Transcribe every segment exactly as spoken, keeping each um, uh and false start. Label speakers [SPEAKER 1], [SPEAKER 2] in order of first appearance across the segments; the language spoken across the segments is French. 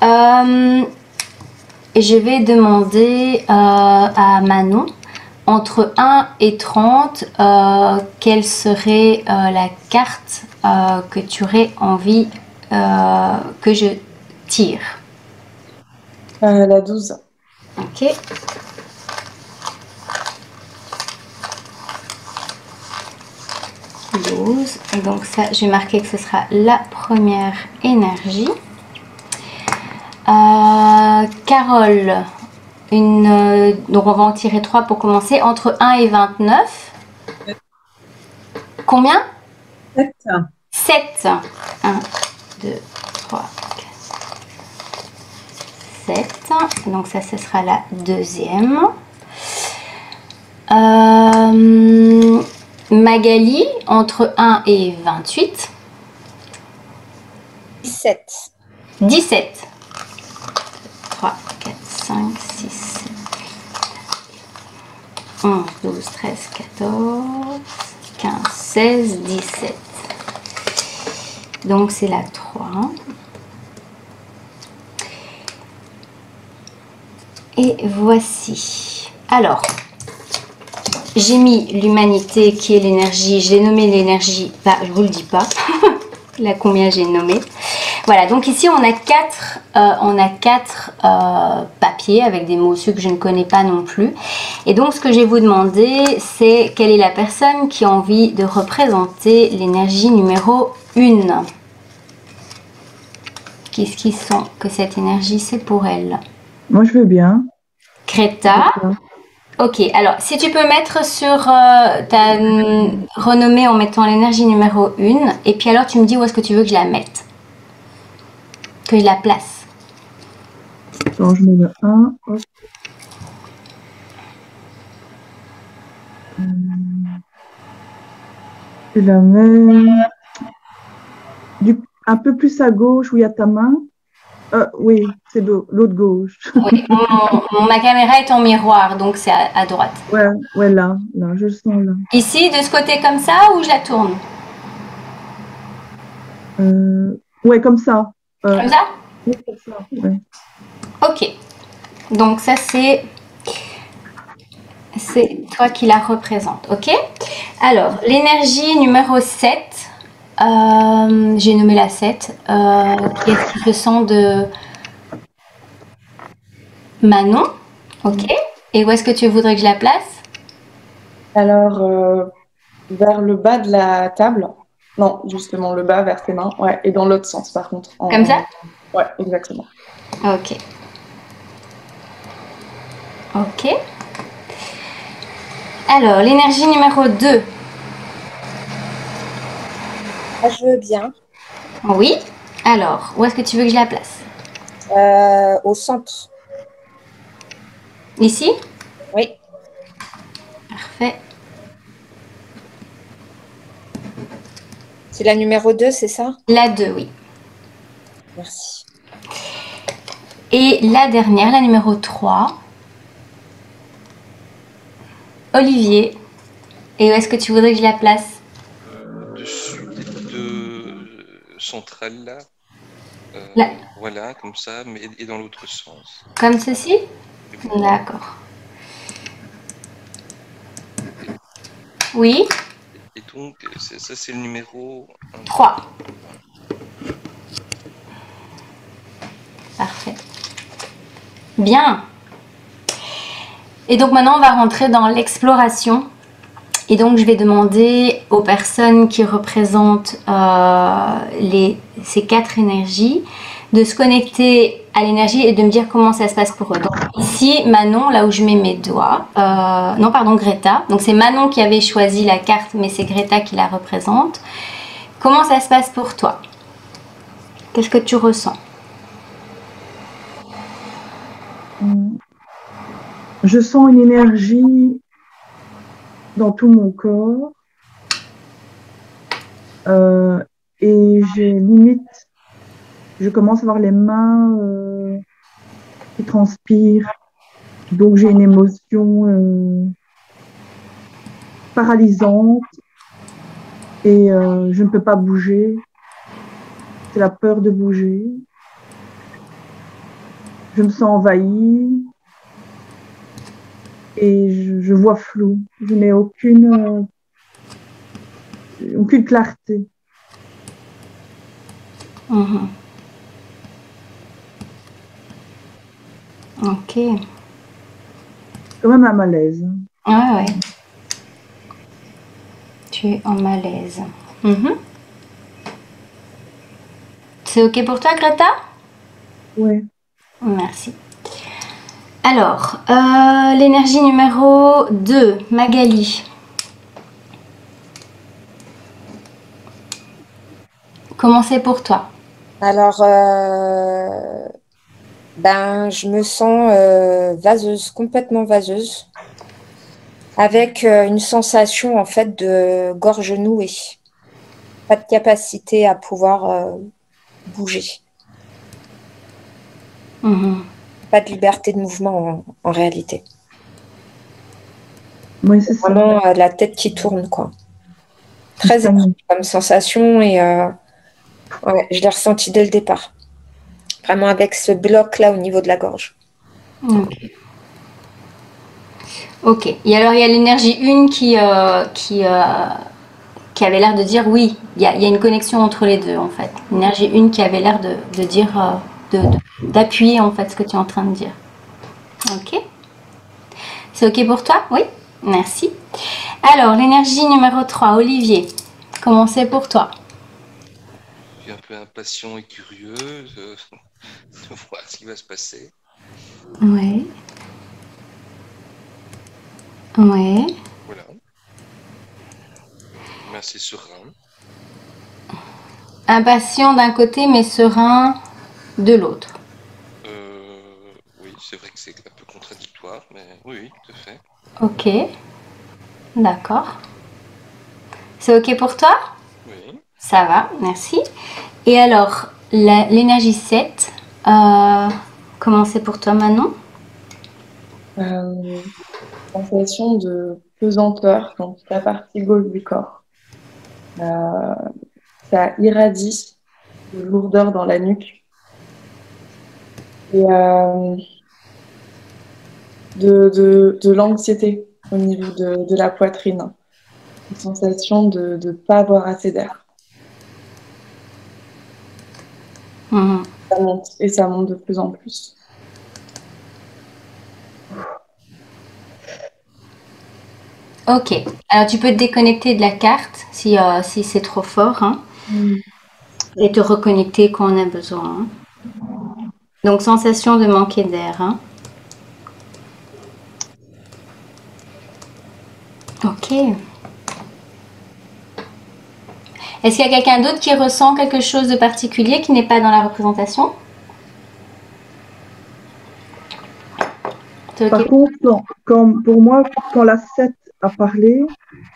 [SPEAKER 1] Euh, je vais demander euh, à Manon, entre un et trente, euh, quelle serait euh, la carte euh, que tu aurais envie euh, que je tire?
[SPEAKER 2] Euh, la douze.
[SPEAKER 1] Ok. douze. Et donc ça, je vais marquer que ce sera la première énergie. Euh, Carole, une, euh, donc on va en tirer trois pour commencer. Entre un et vingt-neuf. Combien?
[SPEAKER 2] sept.
[SPEAKER 1] sept. un, deux, trois, sept. Donc ça, ce sera la deuxième. Euh, Magali, entre un et vingt-huit.
[SPEAKER 3] dix-sept.
[SPEAKER 1] dix-sept. trois, quatre, cinq, six, sept, onze, douze, treize, quatorze, quinze, seize, dix-sept. Donc c'est la trois. Et voici. Alors, j'ai mis l'humanité qui est l'énergie. Je l'ai nommé l'énergie. Bah, je vous le dis pas. Là, combien j'ai nommé. Voilà, donc ici on a quatre, euh, on a quatre euh, papiers avec des mots dessus que je ne connais pas non plus. Et donc ce que je vais vous demander, c'est quelle est la personne qui a envie de représenter l'énergie numéro un. Qu'est-ce qui sent que cette énergie c'est pour elle?
[SPEAKER 4] Moi, je veux bien.
[SPEAKER 1] Greta. Ok, alors si tu peux mettre sur euh, ta euh, renommée en mettant l'énergie numéro un, et puis alors tu me dis où est-ce que tu veux que je la mette, que je la place.
[SPEAKER 4] Attends, je mets le un. Hop. Tu la mets du, un peu plus à gauche où il y a ta main. Euh, oui, c'est de l'autre gauche.
[SPEAKER 1] Oui, mon- mon- ma caméra est en miroir, donc c'est à, à droite.
[SPEAKER 4] Ouais, ouais, là, là, je le sens là.
[SPEAKER 1] Ici, de ce côté comme ça, ou je la tourne?
[SPEAKER 4] Euh, ouais, comme ça. Euh,
[SPEAKER 1] Comme ça?
[SPEAKER 4] oui, comme ça, ouais.
[SPEAKER 1] Ok. Donc ça, c'est c'est toi qui la représente, ok? Alors, l'énergie numéro sept, euh, j'ai nommé la sept, euh, qui est qui se sent de Manon, ok? Et où est-ce que tu voudrais que je la place?
[SPEAKER 2] Alors, euh, vers le bas de la table. Non, justement, le bas vers tes mains. Ouais, et dans l'autre sens, par contre. En-
[SPEAKER 1] Comme ça?
[SPEAKER 2] Ouais, exactement.
[SPEAKER 1] Ok. Ok. Alors, l'énergie numéro deux.
[SPEAKER 3] Ah, je veux bien.
[SPEAKER 1] Oui. Alors, où est-ce que tu veux que je la place?
[SPEAKER 3] Euh, au centre.
[SPEAKER 1] Ici?
[SPEAKER 3] Oui.
[SPEAKER 1] Parfait.
[SPEAKER 3] C'est la numéro deux, c'est ça?
[SPEAKER 1] La deux, oui.
[SPEAKER 3] Merci.
[SPEAKER 1] Et la dernière, la numéro trois. Olivier. Et où est-ce que tu voudrais que je la place?
[SPEAKER 5] Dessus des deux centrales là. Euh,
[SPEAKER 1] Là.
[SPEAKER 5] Voilà, comme ça, mais et dans l'autre sens.
[SPEAKER 1] Comme ceci?
[SPEAKER 5] Et voilà.
[SPEAKER 1] D'accord. Oui?
[SPEAKER 5] Et donc, c'est- ça c'est le numéro un.
[SPEAKER 1] trois. Parfait. Bien. Et donc maintenant, on va rentrer dans l'exploration. Et donc, je vais demander aux personnes qui représentent euh, les, ces quatre énergies de se connecter à l'énergie et de me dire comment ça se passe pour eux. Donc ici, Manon, là où je mets mes doigts, euh, non pardon, Greta. Donc c'est Manon qui avait choisi la carte, mais c'est Greta qui la représente. Comment ça se passe pour toi? Qu'est-ce que tu ressens?
[SPEAKER 4] Je sens une énergie dans tout mon corps euh, et j'ai limite, je commence à avoir les mains euh, qui transpirent, donc j'ai une émotion euh, paralysante et euh, je ne peux pas bouger. C'est la peur de bouger. je me sens envahie et je, je vois flou. Je n'ai aucune, euh, aucune clarté.
[SPEAKER 1] Mhm. Ok.
[SPEAKER 4] Quand même un malaise.
[SPEAKER 1] Ouais, ouais. Tu es en malaise. Mhm. C'est ok pour toi, Greta?
[SPEAKER 4] Oui.
[SPEAKER 1] Merci. Alors, euh, l'énergie numéro deux, Magali. Comment c'est pour toi?
[SPEAKER 3] Alors, euh, ben, je me sens euh, vaseuse, complètement vaseuse, avec euh, une sensation en fait de gorge nouée. Pas de capacité à pouvoir euh, bouger.
[SPEAKER 1] Mhm.
[SPEAKER 3] Pas de liberté de mouvement en, en réalité.
[SPEAKER 4] Oui, c'est ça.
[SPEAKER 3] Vraiment euh, la tête qui tourne, quoi. Très
[SPEAKER 4] Ça
[SPEAKER 3] éprouvant comme sensation et euh, ouais, je l'ai ressenti dès le départ. Vraiment avec ce bloc-là au niveau de la gorge.
[SPEAKER 1] Ok. Ok. Et alors, il y a l'énergie une qui, euh, qui, euh, qui avait l'air de dire oui, il y a, il y a une connexion entre les deux en fait. L'énergie une qui avait l'air de, de dire, euh, de- de- d'appuyer en fait ce que tu es en train de dire. Ok. C'est ok pour toi? Oui. Merci. Alors, l'énergie numéro trois, Olivier. Comment c'est pour toi?
[SPEAKER 5] Je suis un peu impatient et curieux de, de voir ce qui va se passer.
[SPEAKER 1] Ouais. Ouais.
[SPEAKER 5] Voilà. Mais assez serein.
[SPEAKER 1] Impatient d'un côté, mais serein de l'autre.
[SPEAKER 5] Euh, oui, c'est vrai que c'est un peu contradictoire, mais oui, oui, tout à fait.
[SPEAKER 1] Ok. D'accord. C'est ok pour toi?
[SPEAKER 5] Oui.
[SPEAKER 1] Ça va, merci. Et alors, la- l'énergie sept, euh, comment c'est pour toi, Manon?
[SPEAKER 2] Euh, sensation de pesanteur dans toute la partie gauche du corps. Euh, ça irradie de lourdeur dans la nuque. Et euh, de, de, de l'anxiété au niveau de, de la poitrine. Une sensation de ne pas avoir assez d'air.
[SPEAKER 1] Mhm.
[SPEAKER 2] Ça monte, et ça monte de plus en plus.
[SPEAKER 1] Ok. Alors, tu peux te déconnecter de la carte si, euh, si c'est trop fort, hein,
[SPEAKER 2] Mm.
[SPEAKER 1] et te reconnecter quand on a besoin, hein. Donc, sensation de manquer d'air, hein. Ok. Est-ce qu'il y a quelqu'un d'autre qui ressent quelque chose de particulier qui n'est pas dans la représentation? C'est
[SPEAKER 4] Par
[SPEAKER 1] ok?
[SPEAKER 4] contre, quand, quand- pour moi, quand la sept a parlé,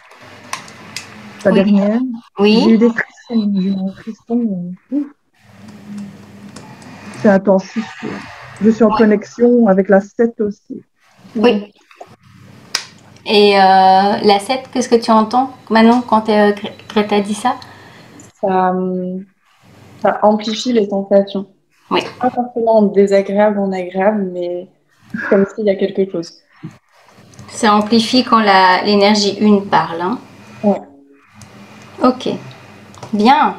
[SPEAKER 4] la
[SPEAKER 1] Oui.
[SPEAKER 4] dernière, j'ai
[SPEAKER 1] Oui.
[SPEAKER 4] eu des frissons. J'ai eu un frisson. euh, ouf, c'est intensif. Là. Je suis en connexion avec la sept aussi.
[SPEAKER 1] Oui. Et euh, la sept, qu'est-ce que tu entends, Manon, quand euh, Gré- Greta dit ça?
[SPEAKER 2] Ça, hum, ça amplifie les sensations.
[SPEAKER 1] Oui.
[SPEAKER 2] Pas forcément désagréable ou en agréable, mais comme s'il y a quelque chose.
[SPEAKER 1] Ça amplifie quand la- l'énergie une parle, hein.
[SPEAKER 2] Ouais.
[SPEAKER 1] Ok. Bien.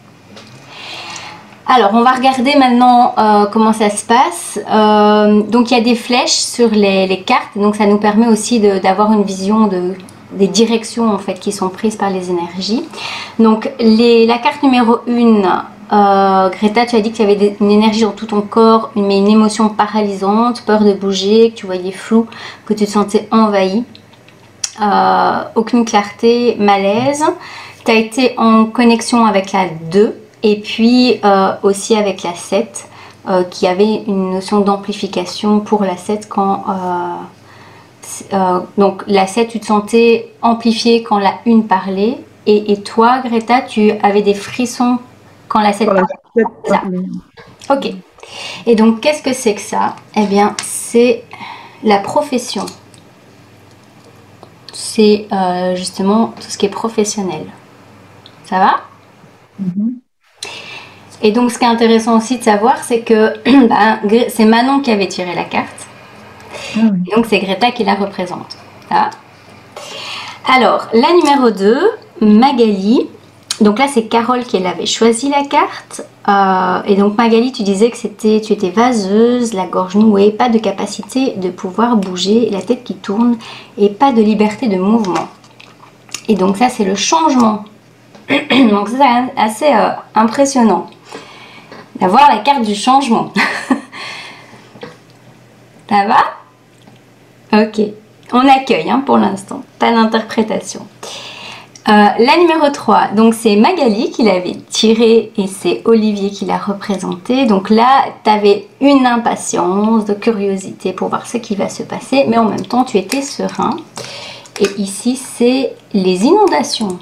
[SPEAKER 1] Alors, on va regarder maintenant euh, comment ça se passe. Euh, donc, il y a des flèches sur les, les cartes. Donc, ça nous permet aussi de- d'avoir une vision de, des directions en fait, qui sont prises par les énergies. Donc, les, la carte numéro un, euh, Greta, tu as dit que tu avais des- une énergie dans tout ton corps, une, mais une émotion paralysante, peur de bouger, que tu voyais flou, que tu te sentais envahi. Euh, aucune clarté, malaise. Tu as été en connexion avec la deux. Et puis euh, aussi avec la sept, euh, qui avait une notion d'amplification pour la sept quand... Euh, euh, donc la sept, tu te sentais amplifiée quand la une parlait. Et, et toi, Greta, tu avais des frissons quand la sept
[SPEAKER 4] Quand la
[SPEAKER 1] parlait.
[SPEAKER 4] sept
[SPEAKER 1] Ça.
[SPEAKER 4] parlait.
[SPEAKER 1] Ok. Et donc, qu'est-ce que c'est que ça? Eh bien, c'est la profession. C'est euh, justement tout ce qui est professionnel. Ça va?
[SPEAKER 4] Mhm.
[SPEAKER 1] Et donc, ce qui est intéressant aussi de savoir, c'est que ben, c'est Manon qui avait tiré la carte.
[SPEAKER 4] Ah oui.
[SPEAKER 1] Et donc, c'est Greta qui la représente. Ah. Alors, la numéro deux, Magali. Donc là, c'est Carole qui avait choisi la carte. Euh, et donc, Magali, tu disais que c'était, tu étais vaseuse, la gorge nouée, pas de capacité de pouvoir bouger, la tête qui tourne et pas de liberté de mouvement. Et donc, ça, c'est le changement. Donc, ça, c'est assez euh, impressionnant d'avoir la carte du changement. Ça va? Ok. On accueille hein, pour l'instant. Pas d'interprétation. Euh, la numéro trois, donc c'est Magali qui l'avait tirée et c'est Olivier qui l'a représentée. Donc là, tu avais une impatience, de curiosité pour voir ce qui va se passer, mais en même temps, tu étais serein. Et ici, c'est les inondations.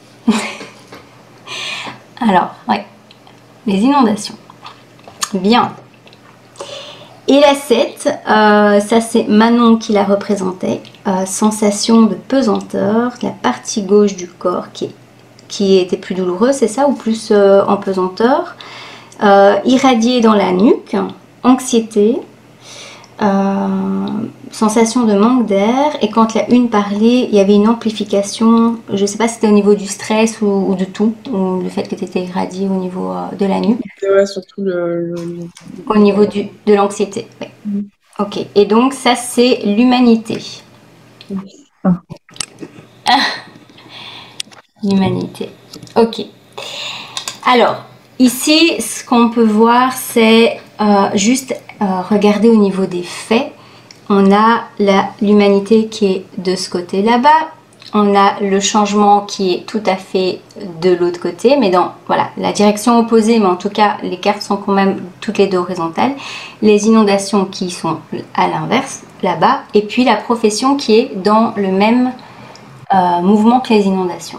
[SPEAKER 1] Alors, ouais, les inondations. Bien. Et la sept, euh, ça c'est Manon qui la représentait. Euh, sensation de pesanteur, la partie gauche du corps qui, qui était plus douloureuse, c'est ça, ou plus euh, en pesanteur. Euh, irradié dans la nuque, anxiété, euh, sensation de manque d'air. Et quand la une parlait, il y avait une amplification, je ne sais pas si c'était au niveau du stress ou, ou de tout, ou le fait que tu étais irradié au niveau euh, de la nuque.
[SPEAKER 2] Ouais, surtout le, le...
[SPEAKER 1] Au niveau du, de l'anxiété, oui.
[SPEAKER 2] Mm.
[SPEAKER 1] Ok, et donc ça c'est l'humanité.
[SPEAKER 4] Ah.
[SPEAKER 1] Ah. L'humanité. Ok. Alors, ici, ce qu'on peut voir, c'est euh, juste euh, regarder au niveau des faits. On a l'humanité qui est de ce côté là-bas. On a le changement qui est tout à fait de l'autre côté, mais dans voilà, la direction opposée, mais en tout cas, les cartes sont quand même toutes les deux horizontales. Les inondations qui sont à l'inverse, là-bas, et puis la profession qui est dans le même euh, mouvement que les inondations.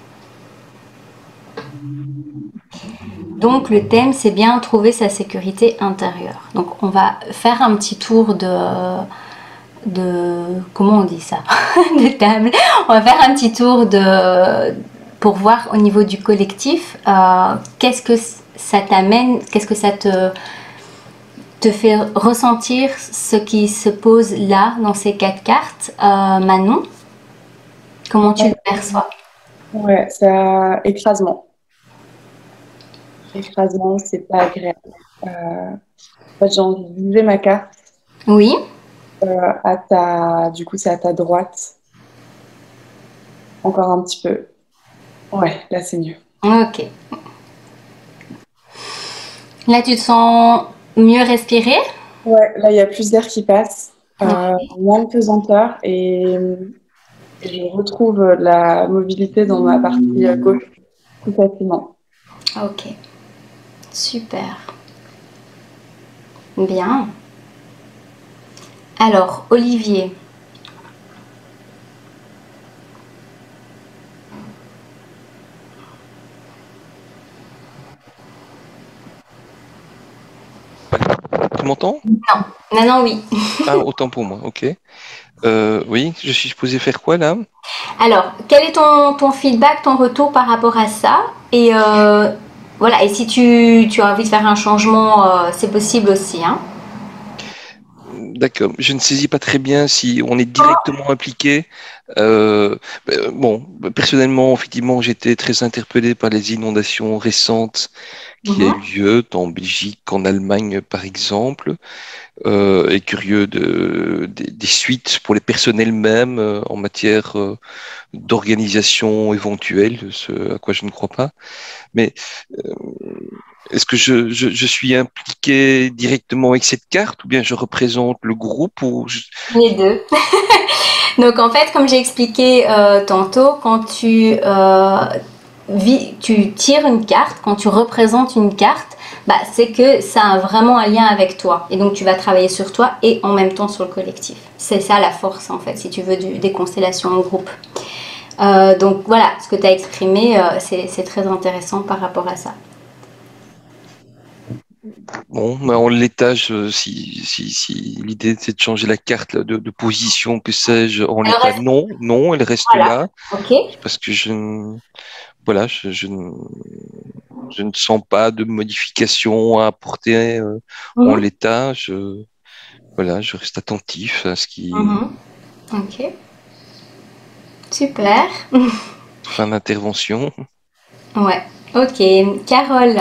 [SPEAKER 1] Donc le thème, c'est bien trouver sa sécurité intérieure. Donc on va faire un petit tour de... de comment on dit ça de table. On va faire un petit tour de pour voir au niveau du collectif euh, qu'est-ce que ça t'amène, qu'est-ce que ça te te fait ressentir ce qui se pose là dans ces quatre cartes. euh, Manon, comment tu le perçois?
[SPEAKER 2] Ouais, ça écrasement. Écrasement, c'est pas agréable. Euh, en fait, j'ai envie de viser ma carte.
[SPEAKER 1] Oui.
[SPEAKER 2] Euh, à ta, du coup, c'est à ta droite. Encore un petit peu. Ouais, là, c'est mieux.
[SPEAKER 1] Ok. Là, tu te sens mieux respirer?
[SPEAKER 2] Ouais, là, il y a plus d'air qui passe. Euh, moins de pesanteur et, et je retrouve la mobilité dans ma partie gauche plus facilement.
[SPEAKER 1] Ok. Super. Bien. Alors, Olivier.
[SPEAKER 5] Tu m'entends?
[SPEAKER 1] Non. Non, non, oui.
[SPEAKER 5] Ah, autant pour moi, ok. Euh, oui, je suis supposé faire quoi là?
[SPEAKER 1] Alors, quel est ton, ton feedback, ton retour par rapport à ça? Et euh, voilà, et si tu, tu as envie de faire un changement, euh, c'est possible aussi, hein?
[SPEAKER 5] D'accord, je ne saisis pas très bien si on est directement impliqué. Euh, ben, bon, personnellement, effectivement, j'étais très interpellé par les inondations récentes qui
[SPEAKER 1] Mhm.
[SPEAKER 5] a eu lieu en Belgique, en Allemagne, par exemple, euh, et curieux de, des, des suites pour les personnels même euh, en matière euh, d'organisation éventuelle, ce à quoi je ne crois pas. Mais euh, est-ce que je, je, je suis impliqué directement avec cette carte ou bien je représente le groupe ou je-
[SPEAKER 1] Les deux. Donc en fait, comme j'ai expliqué euh, tantôt, quand tu, euh, vis- tu tires une carte, quand tu représentes une carte, bah, c'est que ça a vraiment un lien avec toi. Et donc tu vas travailler sur toi et en même temps sur le collectif. C'est ça la force en fait, si tu veux, du- des constellations en groupe. Euh, donc voilà, ce que tu as exprimé, euh, c'est c'est très intéressant par rapport à ça.
[SPEAKER 5] bon, mais en l'étage, euh, si, si, si l'idée c'est de changer la carte là, de, de position, que sais-je, en
[SPEAKER 1] Elle
[SPEAKER 5] l'état,
[SPEAKER 1] reste,
[SPEAKER 5] non, non, elle reste
[SPEAKER 1] voilà,
[SPEAKER 5] là
[SPEAKER 1] ok.
[SPEAKER 5] parce que je ne, voilà, je, je ne, je ne sens pas de modification à apporter euh, en
[SPEAKER 1] Mhm.
[SPEAKER 5] l'état. Je, voilà, je reste attentif à ce qui
[SPEAKER 1] Mhm. Ok, super.
[SPEAKER 5] fin d'intervention.
[SPEAKER 1] Ouais, ok. Carole.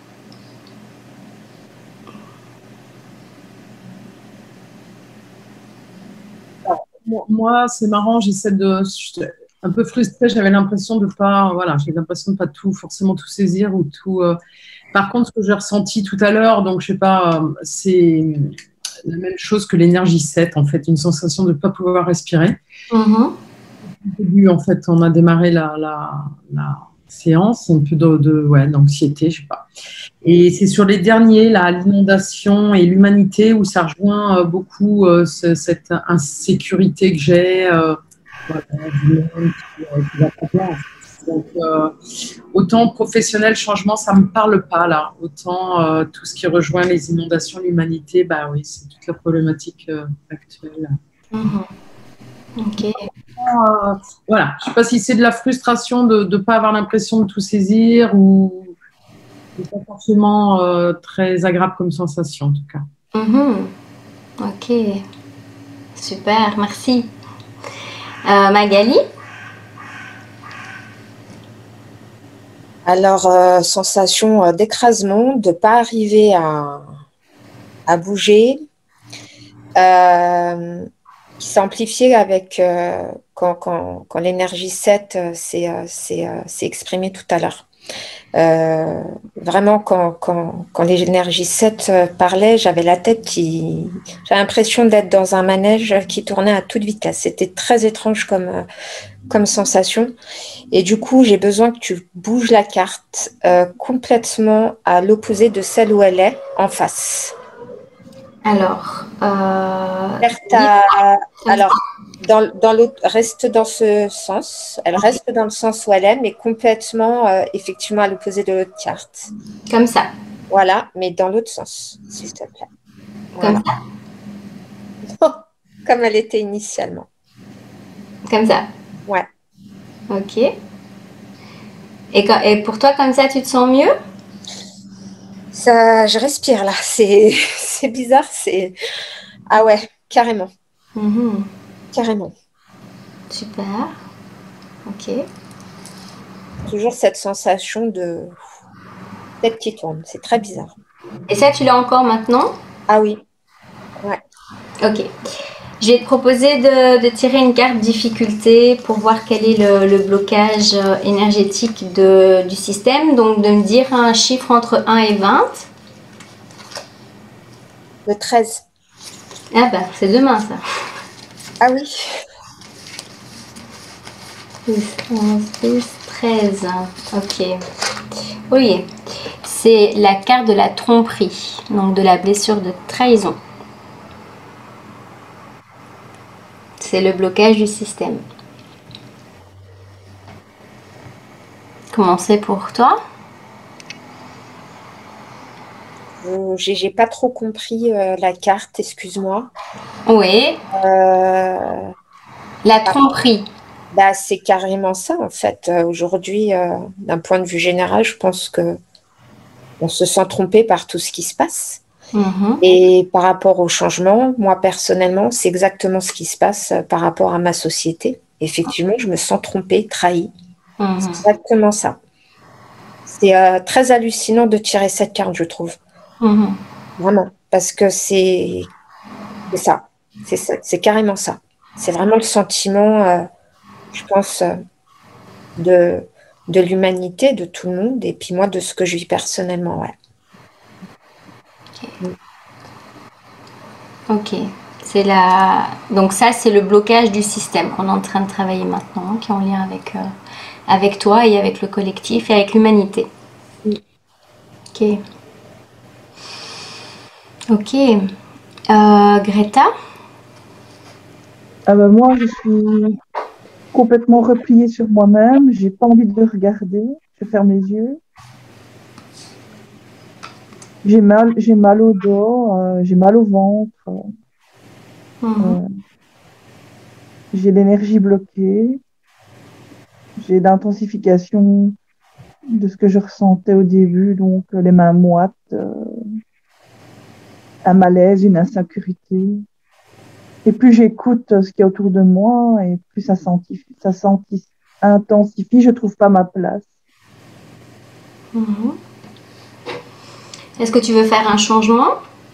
[SPEAKER 6] Moi, moi, c'est marrant, j'essaie de. J'étais un peu frustrée, j'avais l'impression de pas. Voilà, j'ai l'impression de pas tout, forcément tout saisir ou tout. euh. Par contre, ce que j'ai ressenti tout à l'heure, donc je sais pas, euh, c'est la même chose que l'énergie sept, en fait, une sensation de ne pas pouvoir respirer.
[SPEAKER 1] Mhm.
[SPEAKER 6] Au début, en fait, on a démarré la, la, la séance, un peu de, de ouais, d'anxiété, je sais pas. Et c'est sur les derniers, là, l'inondation et l'humanité, où ça rejoint euh, beaucoup euh, ce- cette insécurité que j'ai, euh, voilà, du monde qui, euh, qui va pas bien, en fait. Donc, euh, autant professionnel, changement, ça me parle pas, là. Autant euh, tout ce qui rejoint les inondations, l'humanité, bah oui, c'est toute la problématique euh, actuelle.
[SPEAKER 1] Mhm. Ok.
[SPEAKER 6] Euh, voilà, je sais pas si c'est de la frustration de ne pas avoir l'impression de tout saisir ou c'est pas forcément euh, très agréable comme sensation en tout cas.
[SPEAKER 1] Mhm. Ok, super, merci. Euh, Magali?
[SPEAKER 3] Alors, euh, sensation euh, d'écrasement, de ne pas arriver à, à bouger, euh, qui s'est amplifié avec euh, quand, quand, quand l'énergie sept euh, s'est euh, s'est, euh, s'est exprimée tout à l'heure. Euh, vraiment, quand, quand, quand l'énergie sept euh, parlait, j'avais la tête qui. J'avais l'impression d'être dans un manège qui tournait à toute vitesse. C'était très étrange comme, euh, comme sensation. Et du coup, j'ai besoin que tu bouges la carte euh, complètement à l'opposé de celle où elle est, en face.
[SPEAKER 1] Alors, euh,
[SPEAKER 3] Carte
[SPEAKER 1] dis-
[SPEAKER 3] à-
[SPEAKER 1] comme ça.
[SPEAKER 3] Alors, dans, dans l'autre, reste dans ce sens. Elle reste dans le sens où elle est, mais complètement, euh, effectivement, à l'opposé de l'autre carte.
[SPEAKER 1] Comme ça.
[SPEAKER 3] Voilà, mais dans l'autre sens, s'il te plaît.
[SPEAKER 1] Comme
[SPEAKER 3] Voilà. Comme elle était initialement.
[SPEAKER 1] ça. Comme ça.
[SPEAKER 3] Ouais.
[SPEAKER 1] Ok. Et, quand- et pour toi, comme ça, tu te sens mieux?
[SPEAKER 3] Ça, je respire là. C'est, c'est bizarre. C'est. Ah ouais, carrément.
[SPEAKER 1] Mhm.
[SPEAKER 3] Carrément.
[SPEAKER 1] Super. Ok.
[SPEAKER 3] Toujours cette sensation de tête qui tourne. C'est très bizarre.
[SPEAKER 1] Et ça, tu l'as encore maintenant?
[SPEAKER 3] Ah oui. Ouais.
[SPEAKER 1] Ok. Je vais te proposer de, de tirer une carte difficulté pour voir quel est le, le blocage euh, énergétique de, du système. Donc, de me dire un chiffre entre un et vingt.
[SPEAKER 3] Le treize.
[SPEAKER 1] Ah bah, c'est demain, ça.
[SPEAKER 3] Ah oui.
[SPEAKER 1] dix, onze, douze, treize. Ok. Oui. C'est la carte de la tromperie, donc de la blessure de trahison. C'est le blocage du système. Comment c'est pour toi?
[SPEAKER 3] Euh, j'ai, j'ai pas trop compris euh, la carte, excuse-moi.
[SPEAKER 1] Oui,
[SPEAKER 3] Euh,
[SPEAKER 1] la tromperie.
[SPEAKER 3] bah, c'est carrément ça, en fait. Euh, aujourd'hui, euh, d'un point de vue général, je pense que on se sent trompé par tout ce qui se passe.
[SPEAKER 1] Mhm.
[SPEAKER 3] Et par rapport au changement, moi, personnellement, c'est exactement ce qui se passe euh, par rapport à ma société. Effectivement, je me sens trompée, trahie. C'est
[SPEAKER 1] Mhm.
[SPEAKER 3] exactement ça. C'est euh, très hallucinant de tirer cette carte, je trouve.
[SPEAKER 1] Mhm.
[SPEAKER 3] Vraiment. Parce que c'est c'est ça. C'est ça. C'est carrément ça. C'est vraiment le sentiment, euh, je pense, euh, de, de l'humanité, de tout le monde, et puis moi, de ce que je vis personnellement. Ouais.
[SPEAKER 1] Ok. C'est la... Donc ça, c'est le blocage du système qu'on est en train de travailler maintenant, qui est en lien avec, euh, avec toi et avec le collectif et avec l'humanité.
[SPEAKER 3] Oui.
[SPEAKER 1] Ok. Ok. Euh, Greta?
[SPEAKER 4] Ah ben, moi, je suis complètement repliée sur moi-même. J'ai pas envie de regarder. Je ferme les yeux. J'ai mal, j'ai mal au dos, euh, j'ai mal au ventre,
[SPEAKER 1] Mhm.
[SPEAKER 4] euh, j'ai l'énergie bloquée, j'ai l'intensification de ce que je ressentais au début, donc euh, les mains moites, euh, un malaise, une insécurité. Et plus j'écoute euh, ce qu'il y a autour de moi, et plus ça s'intensifie, ça s'intensifie, je trouve pas ma place.
[SPEAKER 1] Mhm. Est-ce que tu veux faire un changement?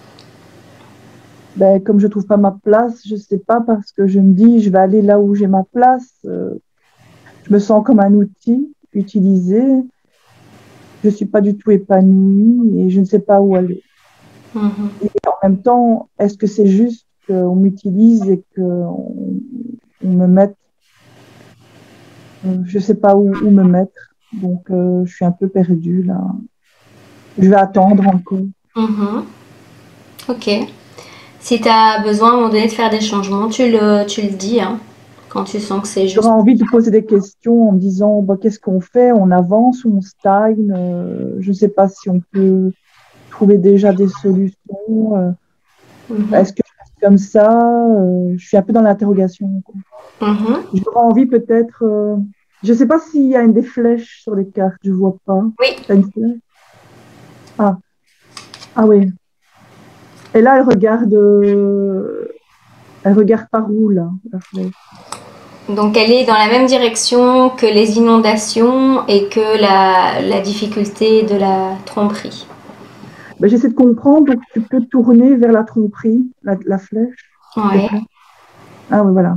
[SPEAKER 4] Ben, comme je trouve pas ma place, je sais pas, parce que je me dis, je vais aller là où j'ai ma place. Euh, je me sens comme un outil utilisé. Je suis pas du tout épanouie et je ne sais pas où aller.
[SPEAKER 1] Mhm.
[SPEAKER 4] Et en même temps, est-ce que c'est juste qu'on m'utilise et qu'on on me mette, euh, je sais pas où, où me mettre. Donc, euh, je suis un peu perdue là. Je vais attendre encore.
[SPEAKER 1] Mhm. Ok. Si tu as besoin à un moment donné de faire des changements, tu le, tu le dis, hein, quand tu sens que c'est
[SPEAKER 4] J'aurais
[SPEAKER 1] juste.
[SPEAKER 4] envie de poser des questions en me disant, bah, qu'est-ce qu'on fait? On avance ou on stagne? Euh, je ne sais pas si on peut trouver déjà des solutions. Euh,
[SPEAKER 1] Mhm.
[SPEAKER 4] est-ce que je reste comme ça? Euh, je suis un peu dans l'interrogation, quoi.
[SPEAKER 1] Mhm.
[SPEAKER 4] J'aurais envie peut-être, euh, je ne sais pas s'il y a une des flèches sur les cartes, je ne vois pas.
[SPEAKER 1] Oui.
[SPEAKER 4] T'as une flèche? Ah, ah oui. Et là, elle regarde, euh, elle regarde par où, là, la flèche?
[SPEAKER 1] Donc elle est dans la même direction que les inondations et que la, la difficulté de la tromperie.
[SPEAKER 4] Ben, j'essaie de comprendre, donc tu peux tourner vers la tromperie, la, la flèche, s'il te
[SPEAKER 1] Ouais.
[SPEAKER 4] plaît. Ah oui, voilà.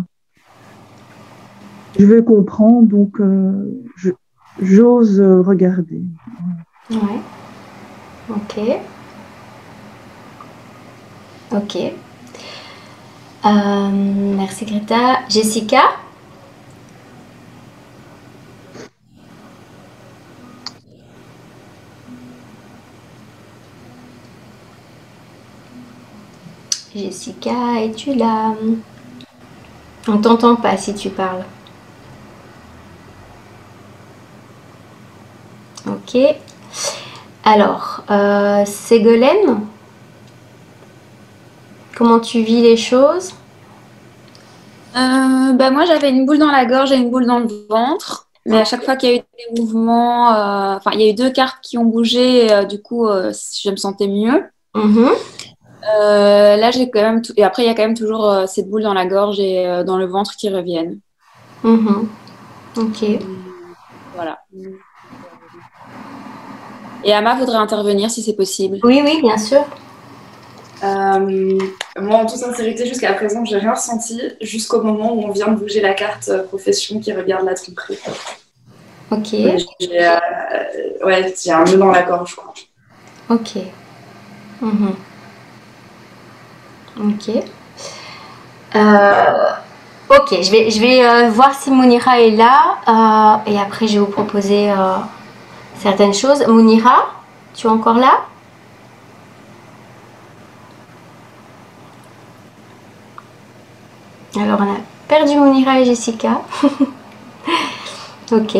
[SPEAKER 4] Je veux comprendre, donc euh, je- j'ose euh, regarder.
[SPEAKER 1] Ouais. Ok. Ok. Euh, merci Greta. Jessica? Jessica, es-tu là? On t'entend pas si tu parles. Ok. Alors, euh, Ségolène, comment tu vis les choses?
[SPEAKER 7] Euh, bah moi, j'avais une boule dans la gorge et une boule dans le ventre. Mais à chaque fois qu'il y a eu des mouvements, euh, enfin, il y a eu deux cartes qui ont bougé, euh, du coup, euh, je me sentais mieux.
[SPEAKER 1] Mhm.
[SPEAKER 7] Euh, là, j'ai quand même tout... Et après, il y a quand même toujours euh, cette boule dans la gorge et euh, dans le ventre qui reviennent.
[SPEAKER 1] Mhm. Ok.
[SPEAKER 7] Voilà. Et Ama voudrait intervenir si c'est possible.
[SPEAKER 1] Oui, oui, bien sûr.
[SPEAKER 8] Euh, moi, en toute sincérité, jusqu'à présent, j'ai rien ressenti jusqu'au moment où on vient de bouger la carte euh, profession qui regarde la tromperie.
[SPEAKER 1] Ok.
[SPEAKER 8] Mais J'ai euh, ouais, j'ai un nœud dans la gorge, quoi.
[SPEAKER 1] Ok. Mhm. Ok. Euh, ok, je vais, je vais euh, voir si Mounira est là euh, et après je vais vous proposer euh, certaines choses. Mounira, tu es encore là? Alors on a perdu Mounira et Jessica. Ok.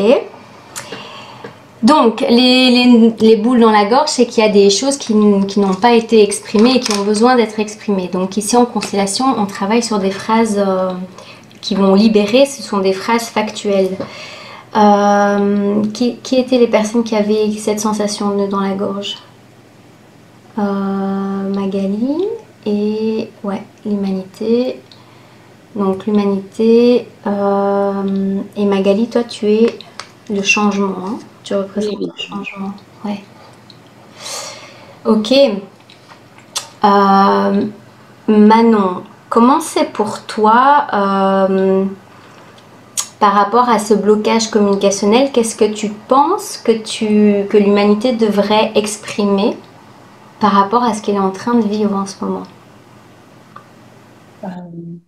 [SPEAKER 1] Donc les, les, les boules dans la gorge, c'est qu'il y a des choses qui, qui n'ont pas été exprimées et qui ont besoin d'être exprimées. Donc ici en constellation, on travaille sur des phrases euh, qui vont libérer, ce sont des phrases factuelles. Euh, qui, qui étaient les personnes qui avaient cette sensation de nœud dans la gorge? euh, Magali et ouais, l'humanité. Donc l'humanité euh, et Magali, toi tu es le changement, hein, tu représentes
[SPEAKER 7] Oui, oui.
[SPEAKER 1] le changement. Ouais. Ok. Euh, Manon, comment c'est pour toi euh, par rapport à ce blocage communicationnel? Qu'est-ce que tu penses que, tu, que l'humanité devrait exprimer par rapport à ce qu'elle est en train de vivre en ce moment?
[SPEAKER 2] Euh,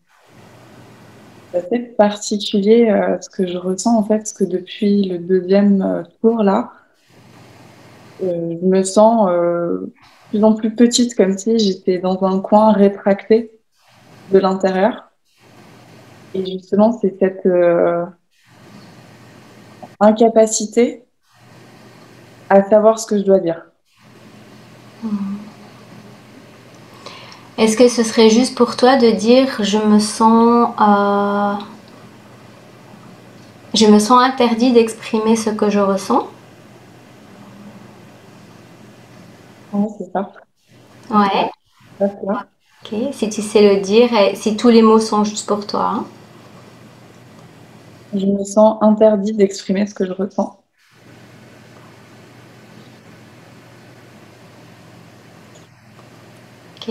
[SPEAKER 2] C'est assez particulier euh, ce que je ressens en fait, parce que depuis le deuxième euh, tour là, euh, je me sens euh, de plus en plus petite, comme si j'étais dans un coin rétracté de l'intérieur. Et justement, c'est cette euh, incapacité à savoir ce que je dois dire.
[SPEAKER 1] Est-ce que ce serait juste pour toi de dire je me sens euh, je me sens interdit d'exprimer ce que je ressens?
[SPEAKER 2] c'est ça.
[SPEAKER 1] Ouais.
[SPEAKER 2] Ça, c'est ça.
[SPEAKER 1] Ok. Si tu sais le dire, et si tous les mots sont juste pour toi. Hein.
[SPEAKER 2] Je me sens interdit d'exprimer ce que je ressens.
[SPEAKER 1] Ok.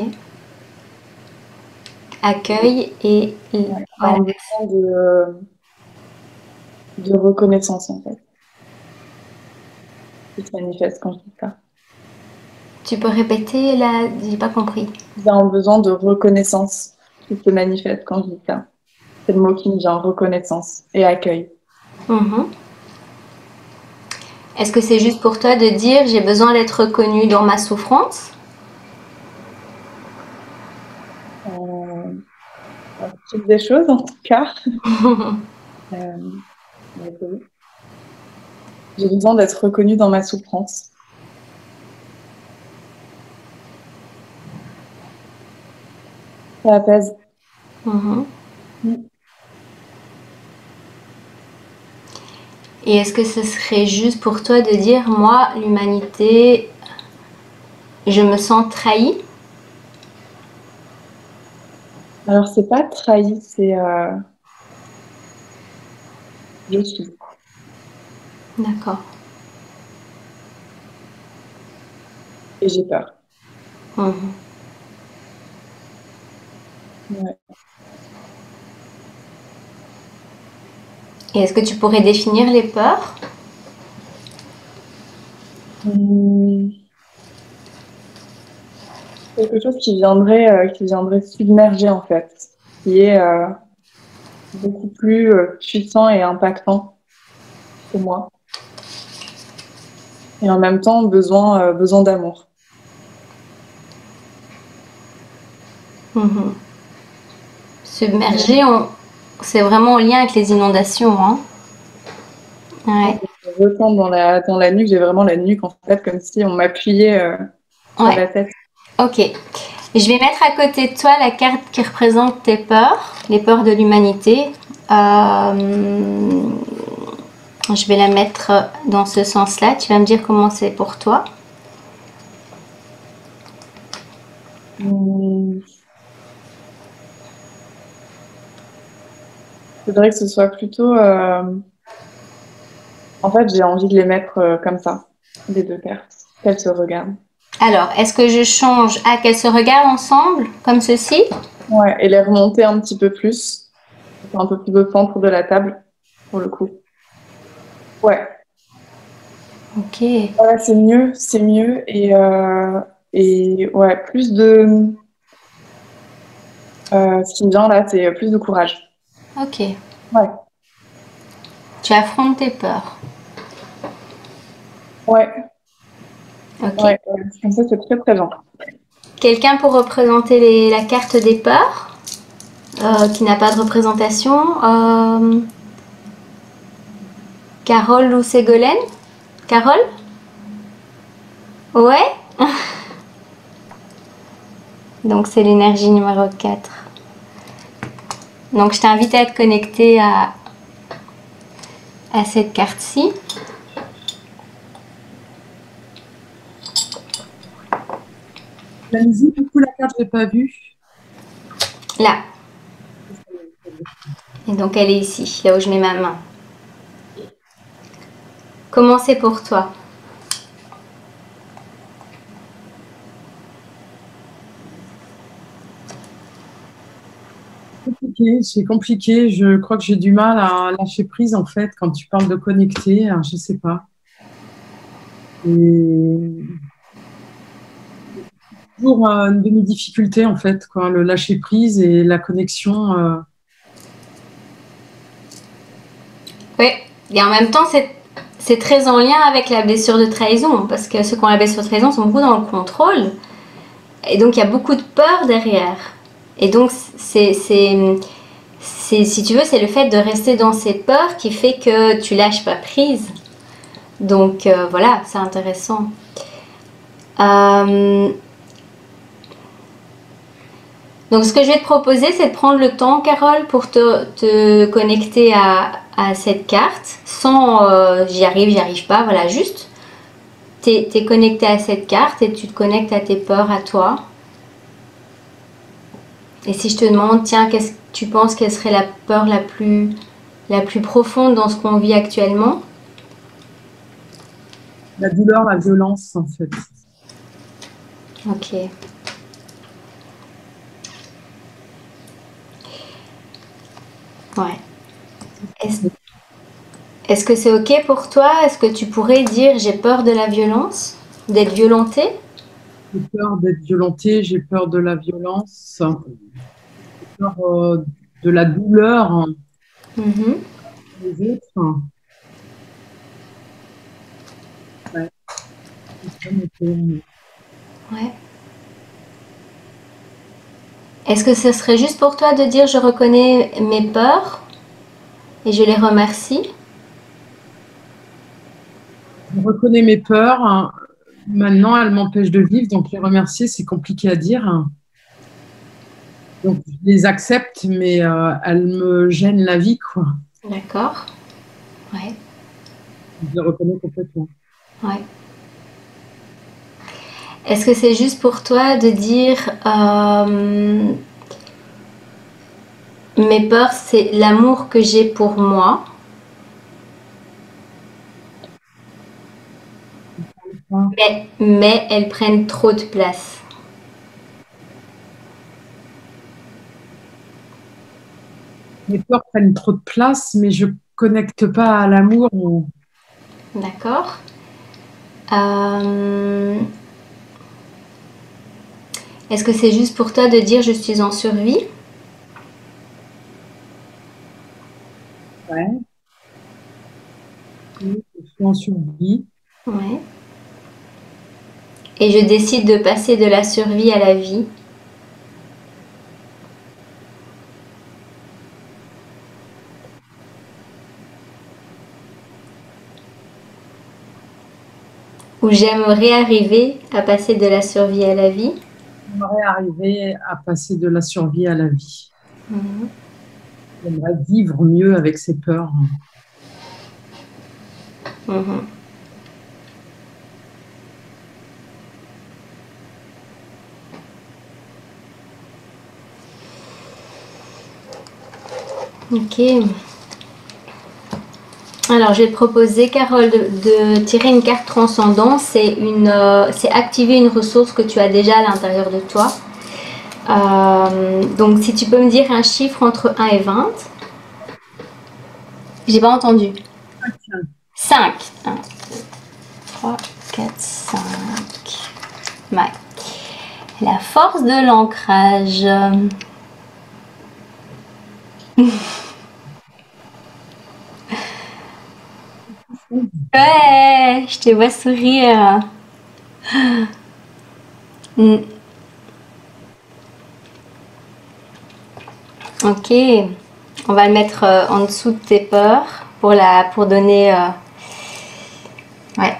[SPEAKER 1] Accueil et
[SPEAKER 2] Ouais,
[SPEAKER 1] voilà.
[SPEAKER 2] un besoin de, de reconnaissance, en fait, qui se manifeste quand je dis ça.
[SPEAKER 1] Tu peux répéter là? J'ai pas compris.
[SPEAKER 2] J'ai un besoin de reconnaissance qui se manifeste quand je dis ça. C'est le mot qui me vient, reconnaissance et accueil.
[SPEAKER 1] Mhm. Est-ce que c'est juste pour toi de dire j'ai besoin d'être reconnue dans ma souffrance?
[SPEAKER 2] Euh, la suite des choses, en tout cas. Euh, mais oui. J'ai besoin d'être reconnue dans ma souffrance. Ça apaise.
[SPEAKER 1] Mhm.
[SPEAKER 2] Mm.
[SPEAKER 1] Et est-ce que ce serait juste pour toi de dire moi, l'humanité, je me sens trahie?
[SPEAKER 2] Alors, c'est pas trahi, c'est euh, je suis.
[SPEAKER 1] D'accord.
[SPEAKER 2] Et j'ai peur.
[SPEAKER 1] Mhm.
[SPEAKER 2] Ouais.
[SPEAKER 1] Et est-ce que tu pourrais définir les peurs?
[SPEAKER 2] Hum, quelque chose qui viendrait, euh, qui viendrait submerger, en fait, qui est euh, beaucoup plus euh, puissant et impactant que moi. Et en même temps, besoin, euh, besoin d'amour.
[SPEAKER 1] Mhm. Submergé, on... c'est vraiment en lien avec les inondations. Hein? Ouais.
[SPEAKER 2] Je ressens dans la, dans la nuque, j'ai vraiment la nuque, en fait, comme si on m'appuyait euh, sur
[SPEAKER 1] Ouais.
[SPEAKER 2] la tête.
[SPEAKER 1] Ok. Je vais mettre à côté de toi la carte qui représente tes peurs, les peurs de l'humanité. Euh, je vais la mettre dans ce sens-là. Tu vas me dire comment c'est pour toi.
[SPEAKER 2] Hum, je voudrais que ce soit plutôt... euh, En fait, j'ai envie de les mettre euh, comme ça, les deux cartes, qu'elles se regardent.
[SPEAKER 1] Alors, est-ce que je change à qu'elles se regardent ensemble, comme ceci?
[SPEAKER 2] Ouais, et les remonter un petit peu plus, un peu plus au centre de la table, pour le coup. Ouais,
[SPEAKER 1] Ok.
[SPEAKER 2] voilà, c'est mieux, c'est mieux. Et, euh, et ouais, plus de... euh, ce qui me vient là, c'est plus de courage.
[SPEAKER 1] Ok.
[SPEAKER 2] Ouais,
[SPEAKER 1] Tu affrontes tes peurs.
[SPEAKER 2] ouais,
[SPEAKER 1] Ok.
[SPEAKER 2] ouais, ouais. Comme ça, c'est très présent.
[SPEAKER 1] Quelqu'un pour représenter les- la carte des peurs, euh, qui n'a pas de représentation. Euh, Carole ou Ségolène? Carole? Ouais? Donc c'est l'énergie numéro quatre. Donc je t'invite à te connecter à, à cette carte-ci.
[SPEAKER 6] La musique, du coup, la carte, je l'ai pas vue.
[SPEAKER 1] Là. Et donc elle est ici, là où je mets ma main. Comment c'est pour toi?
[SPEAKER 6] Compliqué, c'est compliqué. Je crois que j'ai du mal à lâcher prise, en fait, quand tu parles de connecter. Alors, je sais pas. Et... toujours euh, une de mes difficultés, en fait, quoi, le lâcher prise et la connexion. euh,
[SPEAKER 1] Oui. Et en même temps, c'est c'est très en lien avec la blessure de trahison, parce que ceux qui ont la blessure de trahison sont beaucoup dans le contrôle. Et donc il y a beaucoup de peur derrière. Et donc c'est, c'est, c'est, si tu veux, c'est le fait de rester dans ces peurs qui fait que tu lâches pas prise. Donc euh, voilà, c'est intéressant. Euh, donc ce que je vais te proposer, c'est de prendre le temps, Carole, pour te, te connecter à, à cette carte, sans euh, j'y arrive, j'y arrive pas, voilà, juste t'es, t'es connecté à cette carte et tu te connectes à tes peurs à toi. Et si je te demande, tiens, qu'est-ce que tu penses quelle serait la peur la plus, la plus profonde dans ce qu'on vit actuellement?
[SPEAKER 6] La douleur, la violence, en fait.
[SPEAKER 1] Ok. Ouais. Est-ce, est-ce que c'est ok pour toi? Est-ce que tu pourrais dire j'ai peur de la violence? D'être violenté?
[SPEAKER 6] J'ai peur d'être violentée, j'ai peur de la violence, j'ai peur euh, de la douleur hein,
[SPEAKER 1] Mhm.
[SPEAKER 6] des autres. Ouais. C'est ça, mes peurs.
[SPEAKER 1] Ouais. Est-ce que ce serait juste pour toi de dire je reconnais mes peurs et je les remercie?
[SPEAKER 6] Je reconnais mes peurs. hein. Maintenant, elles m'empêchent de vivre, donc les remercier, c'est compliqué à dire. Donc, je les accepte, mais euh, elles me gênent la vie, quoi.
[SPEAKER 1] D'accord. Ouais.
[SPEAKER 6] Je les reconnais complètement.
[SPEAKER 1] Ouais. Est-ce que c'est juste pour toi de dire euh, mes peurs, c'est l'amour que j'ai pour moi, mais, mais elles prennent trop de place.
[SPEAKER 6] Mes peurs prennent trop de place, mais je connecte pas à l'amour. ou-
[SPEAKER 1] D'accord. Euh, Est-ce que c'est juste pour toi de dire je suis en survie?
[SPEAKER 6] Ouais. Oui, je suis en survie.
[SPEAKER 1] Ouais. Et je décide de passer de la survie à la vie. Ou j'aimerais arriver à passer de la survie à la vie.
[SPEAKER 6] J'aimerais arriver à passer de la survie à la vie.
[SPEAKER 1] Mhm.
[SPEAKER 6] J'aimerais vivre mieux avec ses peurs.
[SPEAKER 1] Mhm. Ok. Alors, je vais te proposer, Carole, de, de tirer une carte transcendance. C'est une, euh, c'est activer une ressource que tu as déjà à l'intérieur de toi. Euh, donc, si tu peux me dire un chiffre entre un et vingt. J'ai pas entendu. cinq. un, deux, trois, quatre, cinq. Ouais. La force de l'ancrage. Ouais, je te vois sourire. Mm. Ok, on va le mettre euh, en dessous de tes peurs pour, la, pour donner... euh, Ouais.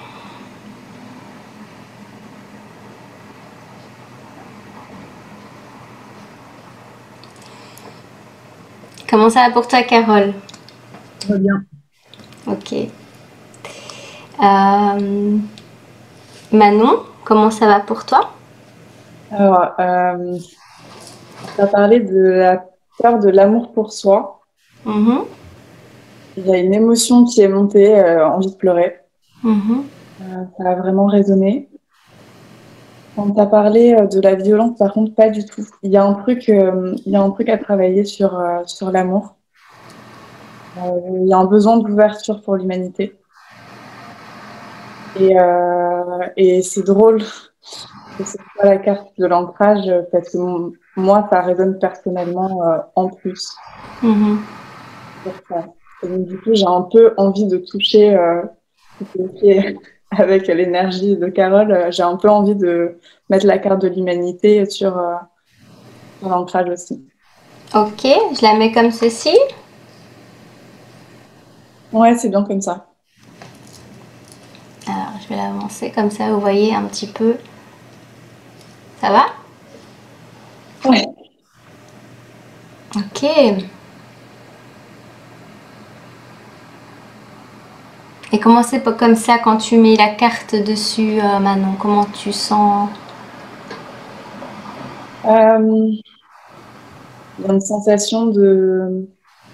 [SPEAKER 1] Comment ça va pour toi, Carole?
[SPEAKER 6] Très bien.
[SPEAKER 1] Ok. Euh, Manon, comment ça va pour toi?
[SPEAKER 2] Alors, euh, tu as parlé de la peur de l'amour pour soi.
[SPEAKER 1] Mhm,
[SPEAKER 2] Il y a une émotion qui est montée, euh, envie de pleurer.
[SPEAKER 1] mhm.
[SPEAKER 2] Euh, ça a vraiment résonné. Quand tu as parlé euh, de la violence, par contre, pas du tout. Il y a un truc, euh, il y a un truc à travailler sur, euh, sur l'amour. Euh, il y a un besoin d'ouverture pour l'humanité. Et, euh, et c'est drôle que ce soit la carte de l'ancrage euh, parce que mon- moi, ça résonne personnellement euh, en plus
[SPEAKER 1] Mhm.
[SPEAKER 2] pour ça. Et donc, du coup, j'ai un peu envie de toucher, euh, si c'est ok, avec l'énergie de Carole, euh, j'ai un peu envie de mettre la carte de l'humanité sur, euh, sur l'ancrage aussi.
[SPEAKER 1] Ok, je la mets comme ceci.
[SPEAKER 2] Ouais, c'est bien comme ça.
[SPEAKER 1] Alors, je vais l'avancer comme ça, vous voyez un petit peu. Ça va?
[SPEAKER 2] Ouais.
[SPEAKER 1] Ok. Et comment c'est pas comme ça quand tu mets la carte dessus, euh, Manon? Comment tu sens?
[SPEAKER 2] Euh, il y a une sensation de,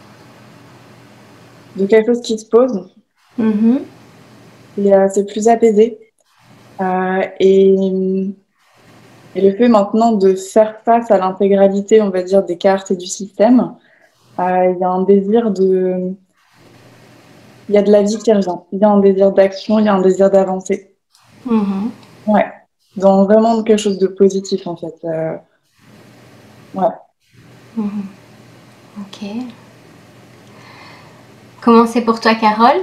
[SPEAKER 2] de quelque chose qui se pose.
[SPEAKER 1] Mm-hmm.
[SPEAKER 2] Et euh, c'est plus apaisé. Euh, et, et le fait maintenant de faire face à l'intégralité, on va dire, des cartes et du système, euh, il y a un désir de... Il y a de la vie qui revient. Il y a un désir d'action, il y a un désir d'avancer.
[SPEAKER 1] Mm-hmm.
[SPEAKER 2] Ouais. Dans vraiment quelque chose de positif, en fait. Euh, ouais.
[SPEAKER 1] Mm-hmm. Ok. Comment c'est pour toi, Carole?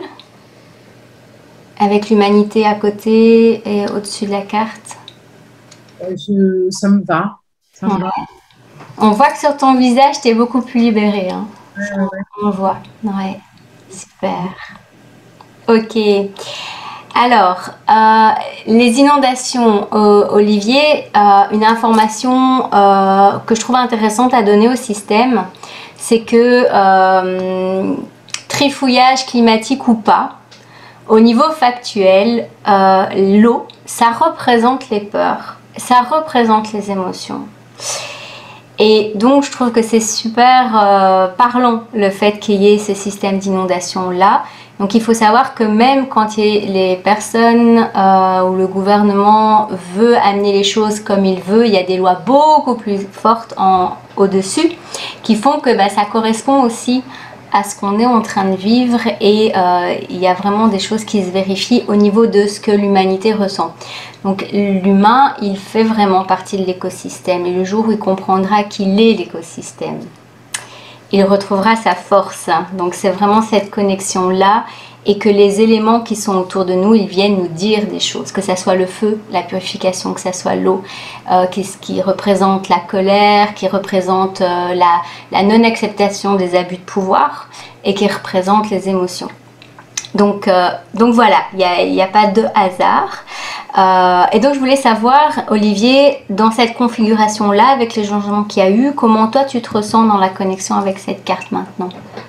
[SPEAKER 1] Avec l'humanité à côté et au-dessus de la carte?
[SPEAKER 6] Euh, je, ça me va. Ça me
[SPEAKER 1] Ouais.
[SPEAKER 6] va.
[SPEAKER 1] On voit que sur ton visage, tu es beaucoup plus libérée. Hein.
[SPEAKER 6] Ouais,
[SPEAKER 1] Ça,
[SPEAKER 6] ouais.
[SPEAKER 1] on voit. Ouais. Super. Ok. Alors, euh, les inondations, euh, Olivier, euh, une information euh, que je trouve intéressante à donner au système, c'est que euh, trifouillage climatique ou pas, au niveau factuel, euh, l'eau, ça représente les peurs, ça représente les émotions. Et donc, je trouve que c'est super euh, parlant le fait qu'il y ait ce système d'inondation-là. Donc, il faut savoir que même quand il y a les personnes euh, ou le gouvernement veut amener les choses comme il veut, il y a des lois beaucoup plus fortes en, au-dessus qui font que bah, ça correspond aussi à ce qu'on est en train de vivre et euh, il y a vraiment des choses qui se vérifient au niveau de ce que l'humanité ressent. Donc l'humain, il fait vraiment partie de l'écosystème et le jour où il comprendra qu'il est l'écosystème, il retrouvera sa force. Donc c'est vraiment cette connexion-là et que les éléments qui sont autour de nous, ils viennent nous dire des choses, que ça soit le feu, la purification, que ça soit l'eau, euh, qui, qui représente la colère, qui représente euh, la, la non-acceptation des abus de pouvoir et qui représente les émotions. Donc, euh, donc voilà, il n'y a, y a pas de hasard. Euh, et donc je voulais savoir, Olivier, dans cette configuration-là, avec les changements qu'il y a eu, comment toi tu te ressens dans la connexion avec cette carte maintenant?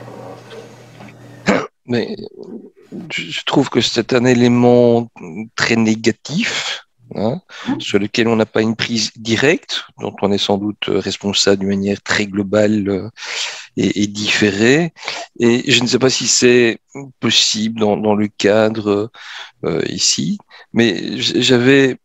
[SPEAKER 5] Mais je trouve que c'est un élément très négatif, hein, sur lequel on n'a pas une prise directe, dont on est sans doute responsable d'une manière très globale euh, et, et différée. Et je ne sais pas si c'est possible dans, dans le cadre euh, ici, mais j'avais,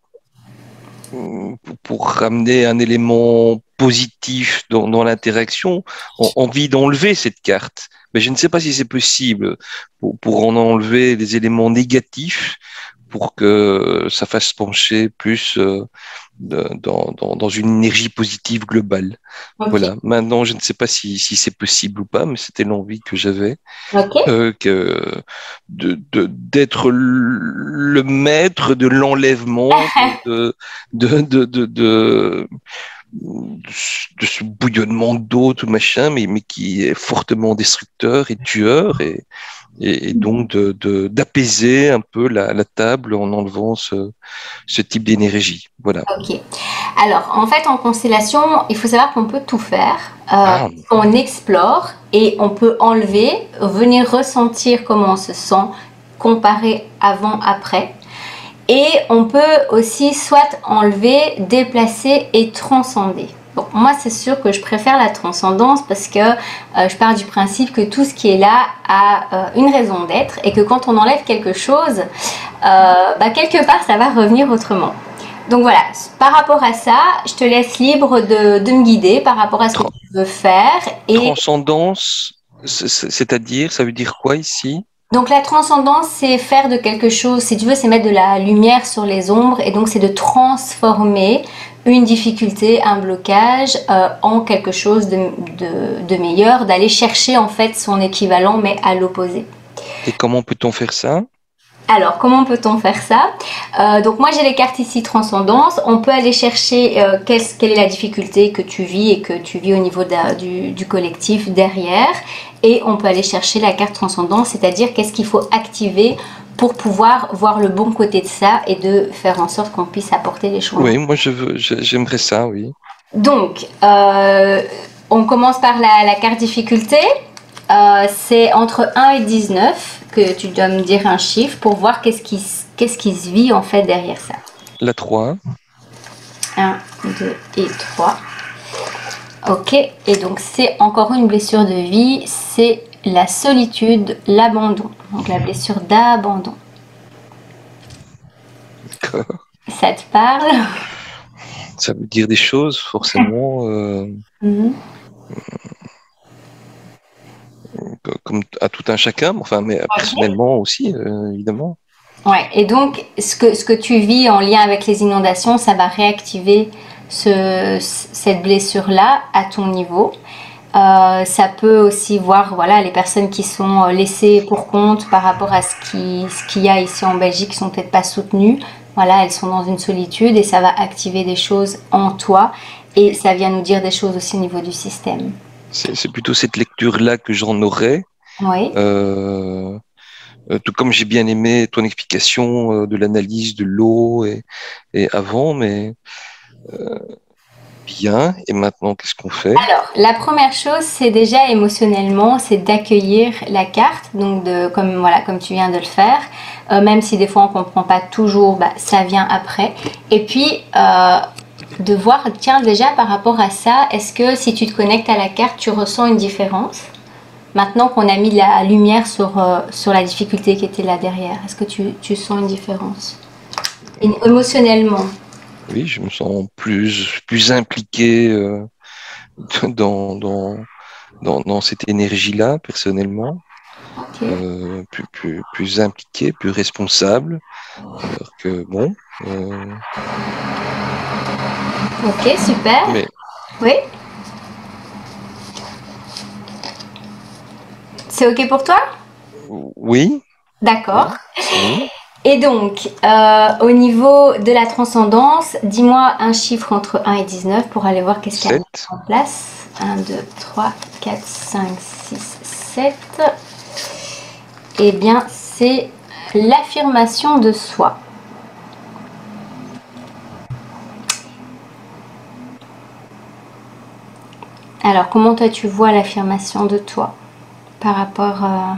[SPEAKER 5] pour ramener un élément positif dans, dans l'interaction, envie d'enlever cette carte. Mais je ne sais pas si c'est possible pour, pour en enlever les éléments négatifs pour que ça fasse pencher plus euh, de, dans, dans, dans une énergie positive globale. Okay. Voilà. Maintenant, je ne sais pas si, si c'est possible ou pas, mais c'était l'envie que j'avais.
[SPEAKER 1] Okay.
[SPEAKER 5] Euh, que de, de, d'être le maître de l'enlèvement de, de, de, de, de de ce bouillonnement d'eau, tout machin, mais, mais qui est fortement destructeur et tueur, et, et, et donc de, de, d'apaiser un peu la, la table en enlevant ce, ce type d'énergie. Voilà.
[SPEAKER 1] Ok. Alors, en fait, en constellation, il faut savoir qu'on peut tout faire. Euh,
[SPEAKER 5] ah.
[SPEAKER 1] On explore et on peut enlever, venir ressentir comment on se sent, comparer avant, après. Et on peut aussi soit enlever, déplacer et transcender. Bon, moi, c'est sûr que je préfère la transcendance parce que euh, je pars du principe que tout ce qui est là a euh, une raison d'être et que quand on enlève quelque chose, euh, bah, quelque part, ça va revenir autrement. Donc voilà, par rapport à ça, je te laisse libre de, de me guider par rapport à ce que tu veux faire.
[SPEAKER 5] Et... Transcendance, c'est-à-dire, ça veut dire quoi ici ?
[SPEAKER 1] Donc la transcendance, c'est faire de quelque chose, si tu veux, c'est mettre de la lumière sur les ombres et donc c'est de transformer une difficulté, un blocage euh, en quelque chose de, de, de meilleur, d'aller chercher en fait son équivalent mais à l'opposé.
[SPEAKER 5] Et comment peut-on faire ça ?
[SPEAKER 1] Alors, comment peut-on faire ça ? euh, Donc moi j'ai les cartes ici transcendance, on peut aller chercher euh, quelle, quelle est la difficulté que tu vis et que tu vis au niveau de, du, du collectif derrière, et on peut aller chercher la carte transcendance, c'est-à-dire qu'est-ce qu'il faut activer pour pouvoir voir le bon côté de ça et de faire en sorte qu'on puisse apporter les changements.
[SPEAKER 5] Oui, moi je veux, je, j'aimerais ça, oui.
[SPEAKER 1] Donc, euh, on commence par la, la carte difficulté. euh, c'est entre un et dix-neuf que tu dois me dire un chiffre pour voir qu'est-ce qui, s- qu'est-ce qui se vit en fait derrière ça.
[SPEAKER 5] La trois.
[SPEAKER 1] un, deux et trois. Ok, et donc c'est encore une blessure de vie, c'est la solitude, l'abandon. Donc la blessure d'abandon.
[SPEAKER 5] D'accord.
[SPEAKER 1] Ça te parle?
[SPEAKER 5] Ça veut dire des choses, forcément, euh,
[SPEAKER 1] Mhm.
[SPEAKER 5] comme à tout un chacun, mais enfin, mais personnellement aussi, euh, évidemment.
[SPEAKER 1] Ouais, et donc ce que, ce que tu vis en lien avec les inondations, ça va réactiver ce, cette blessure-là à ton niveau. Euh, ça peut aussi voir voilà, les personnes qui sont laissées pour compte par rapport à ce qui, ce qu'il y a ici en Belgique, qui sont peut-être pas soutenues. Voilà, elles sont dans une solitude et ça va activer des choses en toi et ça vient nous dire des choses aussi au niveau du système.
[SPEAKER 5] C'est c'est plutôt cette lecture-là que j'en aurais.
[SPEAKER 1] Oui.
[SPEAKER 5] Euh, euh, tout comme j'ai bien aimé ton explication euh, de l'analyse de l'eau et, et avant, mais euh, bien. Et maintenant, qu'est-ce qu'on fait?
[SPEAKER 1] Alors, la première chose, c'est déjà émotionnellement, c'est d'accueillir la carte, donc de, comme, voilà, comme tu viens de le faire, euh, même si des fois on ne comprend pas toujours, bah, ça vient après. Et puis, euh, de voir, tiens, déjà par rapport à ça, est-ce que si tu te connectes à la carte, tu ressens une différence? Maintenant qu'on a mis de la lumière sur, euh, sur la difficulté qui était là derrière, est-ce que tu, tu sens une différence? Et émotionnellement?
[SPEAKER 5] Oui, je me sens plus, plus impliqué euh, dans, dans, dans, dans cette énergie-là, personnellement.
[SPEAKER 1] Ok.
[SPEAKER 5] Euh, plus, plus, plus impliqué, plus responsable. Alors que, bon. Euh,
[SPEAKER 1] Ok, super.
[SPEAKER 5] mais
[SPEAKER 1] Oui. C'est ok pour toi?
[SPEAKER 5] oui,
[SPEAKER 1] D'accord.
[SPEAKER 5] oui.
[SPEAKER 1] Et donc, euh, au niveau de la transcendance, dis-moi un chiffre entre un et dix-neuf pour aller voir qu'est-ce qu'il y a
[SPEAKER 5] sept.
[SPEAKER 1] en place. un, deux, trois, quatre, cinq, six, sept. Eh bien, c'est l'affirmation de soi. Alors, comment toi tu vois l'affirmation de toi par rapport, euh,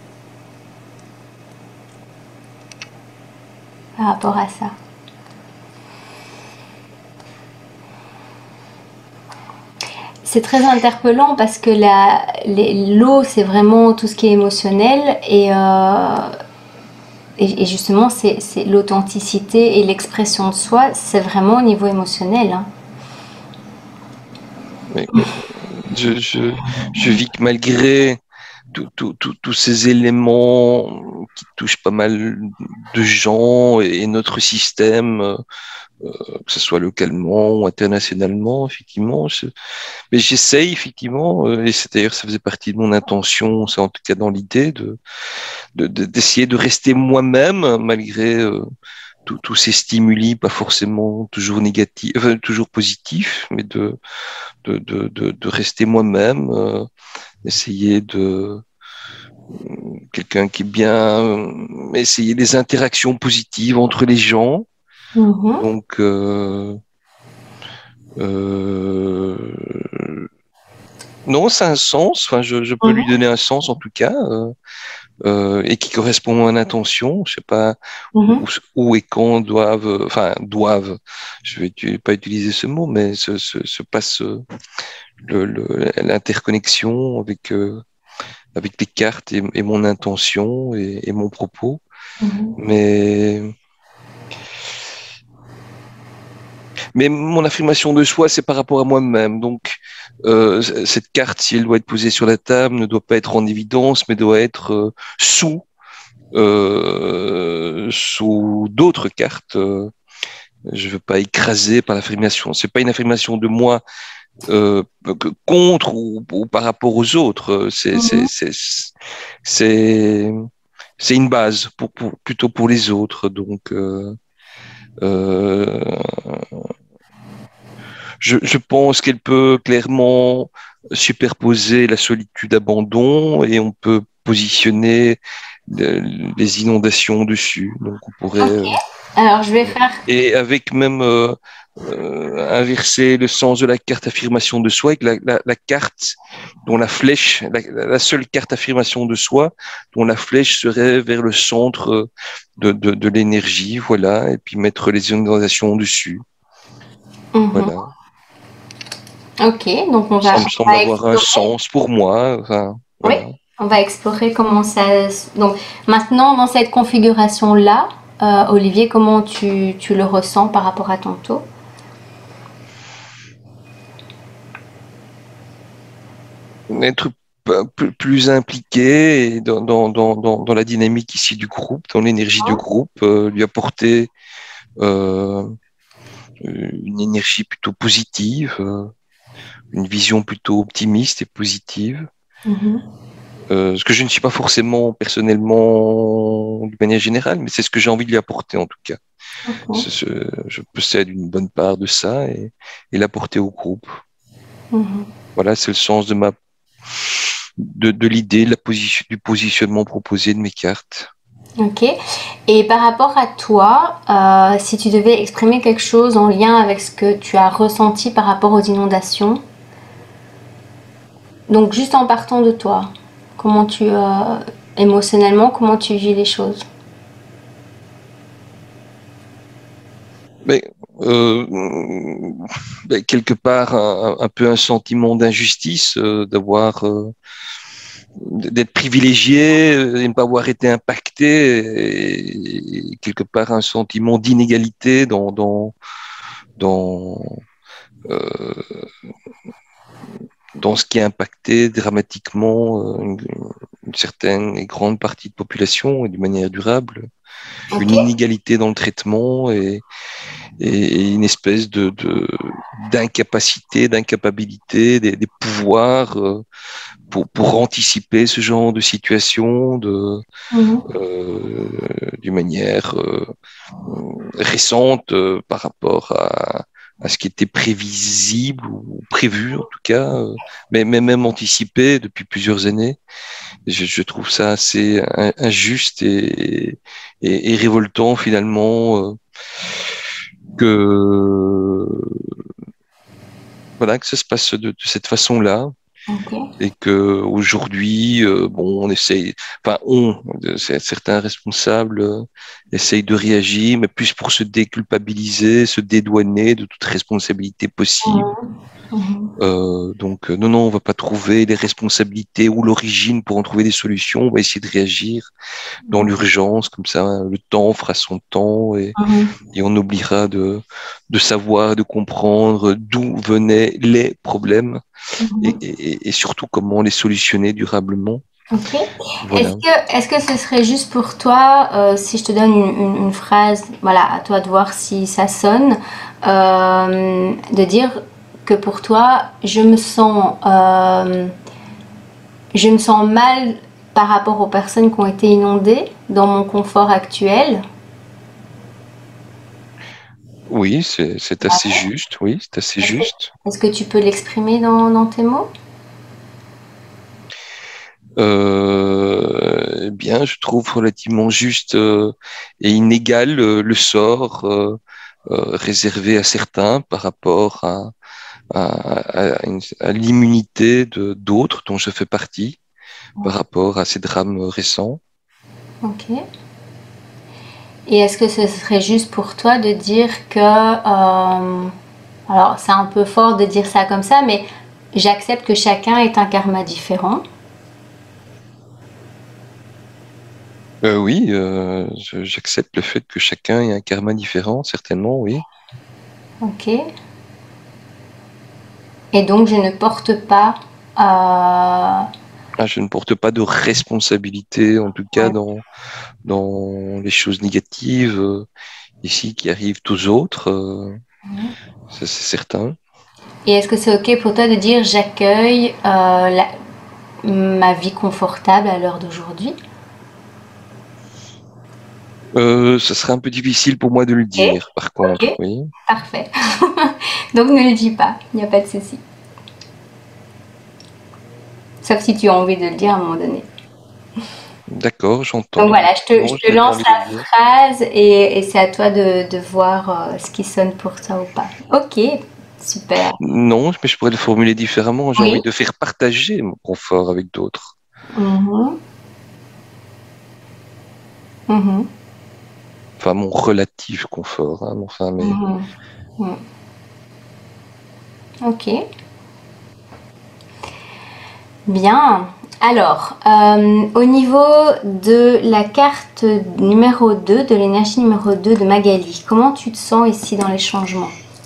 [SPEAKER 1] par rapport à ça? C'est très interpellant parce que la, les- l'eau, c'est vraiment tout ce qui est émotionnel et, euh, et, et justement, c'est, c'est l'authenticité et l'expression de soi, c'est vraiment au niveau émotionnel, hein.
[SPEAKER 5] Mais je, je, je vis que malgré tout- tout- tout- tous ces éléments qui touchent pas mal de gens et, et notre système, euh, que ce soit localement ou internationalement, effectivement. Je- mais j'essaye, effectivement, euh, et c'est d'ailleurs, ça faisait partie de mon intention, c'est en tout cas dans l'idée, de, de- de- d'essayer de rester moi-même, malgré euh, tous tous ces stimuli, pas forcément toujours négatifs, enfin, toujours positifs, mais de, de, de, de, de rester moi-même, euh, essayer de quelqu'un qui est bien, euh, essayer des interactions positives entre les gens.
[SPEAKER 1] Mhm.
[SPEAKER 5] Donc, euh, euh, non, ça a un sens. Enfin, je, je peux lui donner un sens en tout cas, euh, euh, et qui correspond à mon intention. Je sais pas
[SPEAKER 1] Mhm.
[SPEAKER 5] où, où et quand doivent, euh, enfin doivent. Je vais tu- pas utiliser ce mot, mais se, se, se passe euh, le, le- l'interconnexion avec euh, avec les cartes et, et mon intention et, et mon propos.
[SPEAKER 1] Mhm.
[SPEAKER 5] Mais Mais mon affirmation de soi, c'est par rapport à moi-même. Donc, euh, cette carte, si elle doit être posée sur la table, ne doit pas être en évidence, mais doit être euh, sous, euh, sous d'autres cartes. Euh, je veux pas écraser par l'affirmation. C'est pas une affirmation de moi euh, contre ou, ou par rapport aux autres. C'est, c'est,
[SPEAKER 1] Mhm.
[SPEAKER 5] c'est, c'est, c'est une base pour, pour, plutôt pour les autres. Donc, euh, euh, Je, je pense qu'elle peut clairement superposer la solitude abandon et on peut positionner le- les inondations dessus. Donc on pourrait,
[SPEAKER 1] Ok.
[SPEAKER 5] euh,
[SPEAKER 1] Alors, je vais faire...
[SPEAKER 5] Et avec même euh, euh, inverser le sens de la carte affirmation de soi, avec la, la, la carte dont la flèche, la, la seule carte affirmation de soi, dont la flèche serait vers le centre de, de, de l'énergie, voilà, et puis mettre les organisations dessus.
[SPEAKER 1] Mhm.
[SPEAKER 5] Voilà.
[SPEAKER 1] Ok, donc on va...
[SPEAKER 5] Ça me semble
[SPEAKER 1] on va
[SPEAKER 5] avoir un
[SPEAKER 1] explorer.
[SPEAKER 5] sens pour moi. Enfin,
[SPEAKER 1] Oui,
[SPEAKER 5] voilà.
[SPEAKER 1] on va explorer comment ça... Donc, maintenant, dans cette configuration-là, euh, Olivier, comment tu, tu le ressens par rapport à tantôt?
[SPEAKER 5] Être p- plus impliqué dans, dans, dans, dans, dans la dynamique ici du groupe, dans l'énergie du groupe, euh, lui apporter euh, une énergie plutôt positive, euh, une vision plutôt optimiste et positive.
[SPEAKER 1] Mhm.
[SPEAKER 5] Euh, ce que je ne suis pas forcément personnellement de manière générale, mais c'est ce que j'ai envie de lui apporter en tout cas.
[SPEAKER 1] Ok.
[SPEAKER 5] C'est ce- je possède une bonne part de ça et, et l'apporter au groupe.
[SPEAKER 1] Mhm.
[SPEAKER 5] Voilà, c'est le sens de ma de, de l'idée, de la position, du positionnement proposé de mes cartes.
[SPEAKER 1] Ok. Et par rapport à toi, euh, si tu devais exprimer quelque chose en lien avec ce que tu as ressenti par rapport aux inondations, donc juste en partant de toi, comment tu, euh, émotionnellement, comment tu vis les choses?
[SPEAKER 5] Mais, euh, ben, quelque part, un, un peu un sentiment d'injustice, euh, d'avoir, euh, d'être privilégié euh, et ne pas avoir été impacté, et, et quelque part un sentiment d'inégalité dans, dans, dans, euh, dans ce qui a impacté dramatiquement euh, une, une certaine et grande partie de population et d'une manière durable.
[SPEAKER 1] Ok.
[SPEAKER 5] Une inégalité dans le traitement et, et une espèce de, de d'incapacité, d'incapabilité des, des pouvoirs euh, pour, pour anticiper ce genre de situation de
[SPEAKER 1] Mhm.
[SPEAKER 5] euh, d'une manière euh, récente euh, par rapport à, à ce qui était prévisible ou prévu en tout cas, euh, mais, mais même anticipé depuis plusieurs années. Je, je trouve ça assez in- injuste et, et, et révoltant finalement euh, que voilà que ça se passe de, de cette façon-là
[SPEAKER 1] Ok.
[SPEAKER 5] et que aujourd'hui euh, bon on essaye, enfin on de- certains responsables euh, essayent de réagir, mais plus pour se déculpabiliser, se dédouaner de toute responsabilité possible.
[SPEAKER 1] Mhm.
[SPEAKER 5] Euh, donc euh, non, non, on va pas trouver les responsabilités ou l'origine pour en trouver des solutions. On va essayer de réagir dans l'urgence, comme ça, hein, le temps fera son temps et,
[SPEAKER 1] Mhm.
[SPEAKER 5] et on oubliera de, de savoir, de comprendre d'où venaient les problèmes et,
[SPEAKER 1] Mhm.
[SPEAKER 5] et, et surtout comment les solutionner durablement.
[SPEAKER 1] Ok. Est-ce
[SPEAKER 5] Voilà.
[SPEAKER 1] que, est-ce que ce serait juste pour toi, euh, si je te donne une, une- une phrase, voilà, à toi de voir si ça sonne, euh, de dire que pour toi, je me sens, euh, je me sens mal par rapport aux personnes qui ont été inondées dans mon confort actuel.
[SPEAKER 5] Oui, c'est c'est assez juste. Oui, c'est assez
[SPEAKER 1] Est-ce que,
[SPEAKER 5] juste.
[SPEAKER 1] est-ce que tu peux l'exprimer dans, dans tes mots?
[SPEAKER 5] Euh, eh bien, je trouve relativement juste euh, et inégal euh, le sort euh, euh, réservé à certains par rapport à, à, à, une- à l'immunité de d'autres dont je fais partie par rapport à ces drames récents.
[SPEAKER 1] Ok. Et est-ce que ce serait juste pour toi de dire que, euh, alors c'est un peu fort de dire ça comme ça, mais j'accepte que chacun ait un karma différent.
[SPEAKER 5] Euh, oui, euh, je- j'accepte le fait que chacun ait un karma différent, certainement, oui.
[SPEAKER 1] Ok. Et donc je ne porte pas. Euh,
[SPEAKER 5] Ah, je ne porte pas de responsabilité, en tout cas dans, dans les choses négatives euh, ici qui arrivent aux autres, euh, ça c'est certain.
[SPEAKER 1] et est-ce que c'est ok pour toi de dire j'accueille euh, la- ma vie confortable à l'heure d'aujourd'hui?
[SPEAKER 5] Euh, ça serait un peu difficile pour moi de le
[SPEAKER 1] Ok.
[SPEAKER 5] dire, par
[SPEAKER 1] Ok.
[SPEAKER 5] contre, oui.
[SPEAKER 1] Parfait. Donc ne le dis pas, il n'y a pas de souci. Sauf si tu as envie de le dire à un moment donné.
[SPEAKER 5] D'accord, j'entends.
[SPEAKER 1] Donc voilà, je te,
[SPEAKER 5] Non,
[SPEAKER 1] je
[SPEAKER 5] j'ai
[SPEAKER 1] te
[SPEAKER 5] pas
[SPEAKER 1] lance
[SPEAKER 5] envie
[SPEAKER 1] la
[SPEAKER 5] de le dire.
[SPEAKER 1] phrase et, et c'est à toi de, de voir euh, ce qui sonne pour toi ou pas. Ok, super.
[SPEAKER 5] Non, mais je pourrais le formuler différemment. J'ai
[SPEAKER 1] Oui.
[SPEAKER 5] envie de faire partager mon confort avec d'autres.
[SPEAKER 1] Mhm. Mhm.
[SPEAKER 5] Enfin, mon relatif confort. Hein, enfin, mais...
[SPEAKER 1] Mhm. Mhm. Ok, bien. Alors, euh, au niveau de la carte numéro deux, de l'énergie numéro deux de Magali, comment tu te sens ici dans les changements?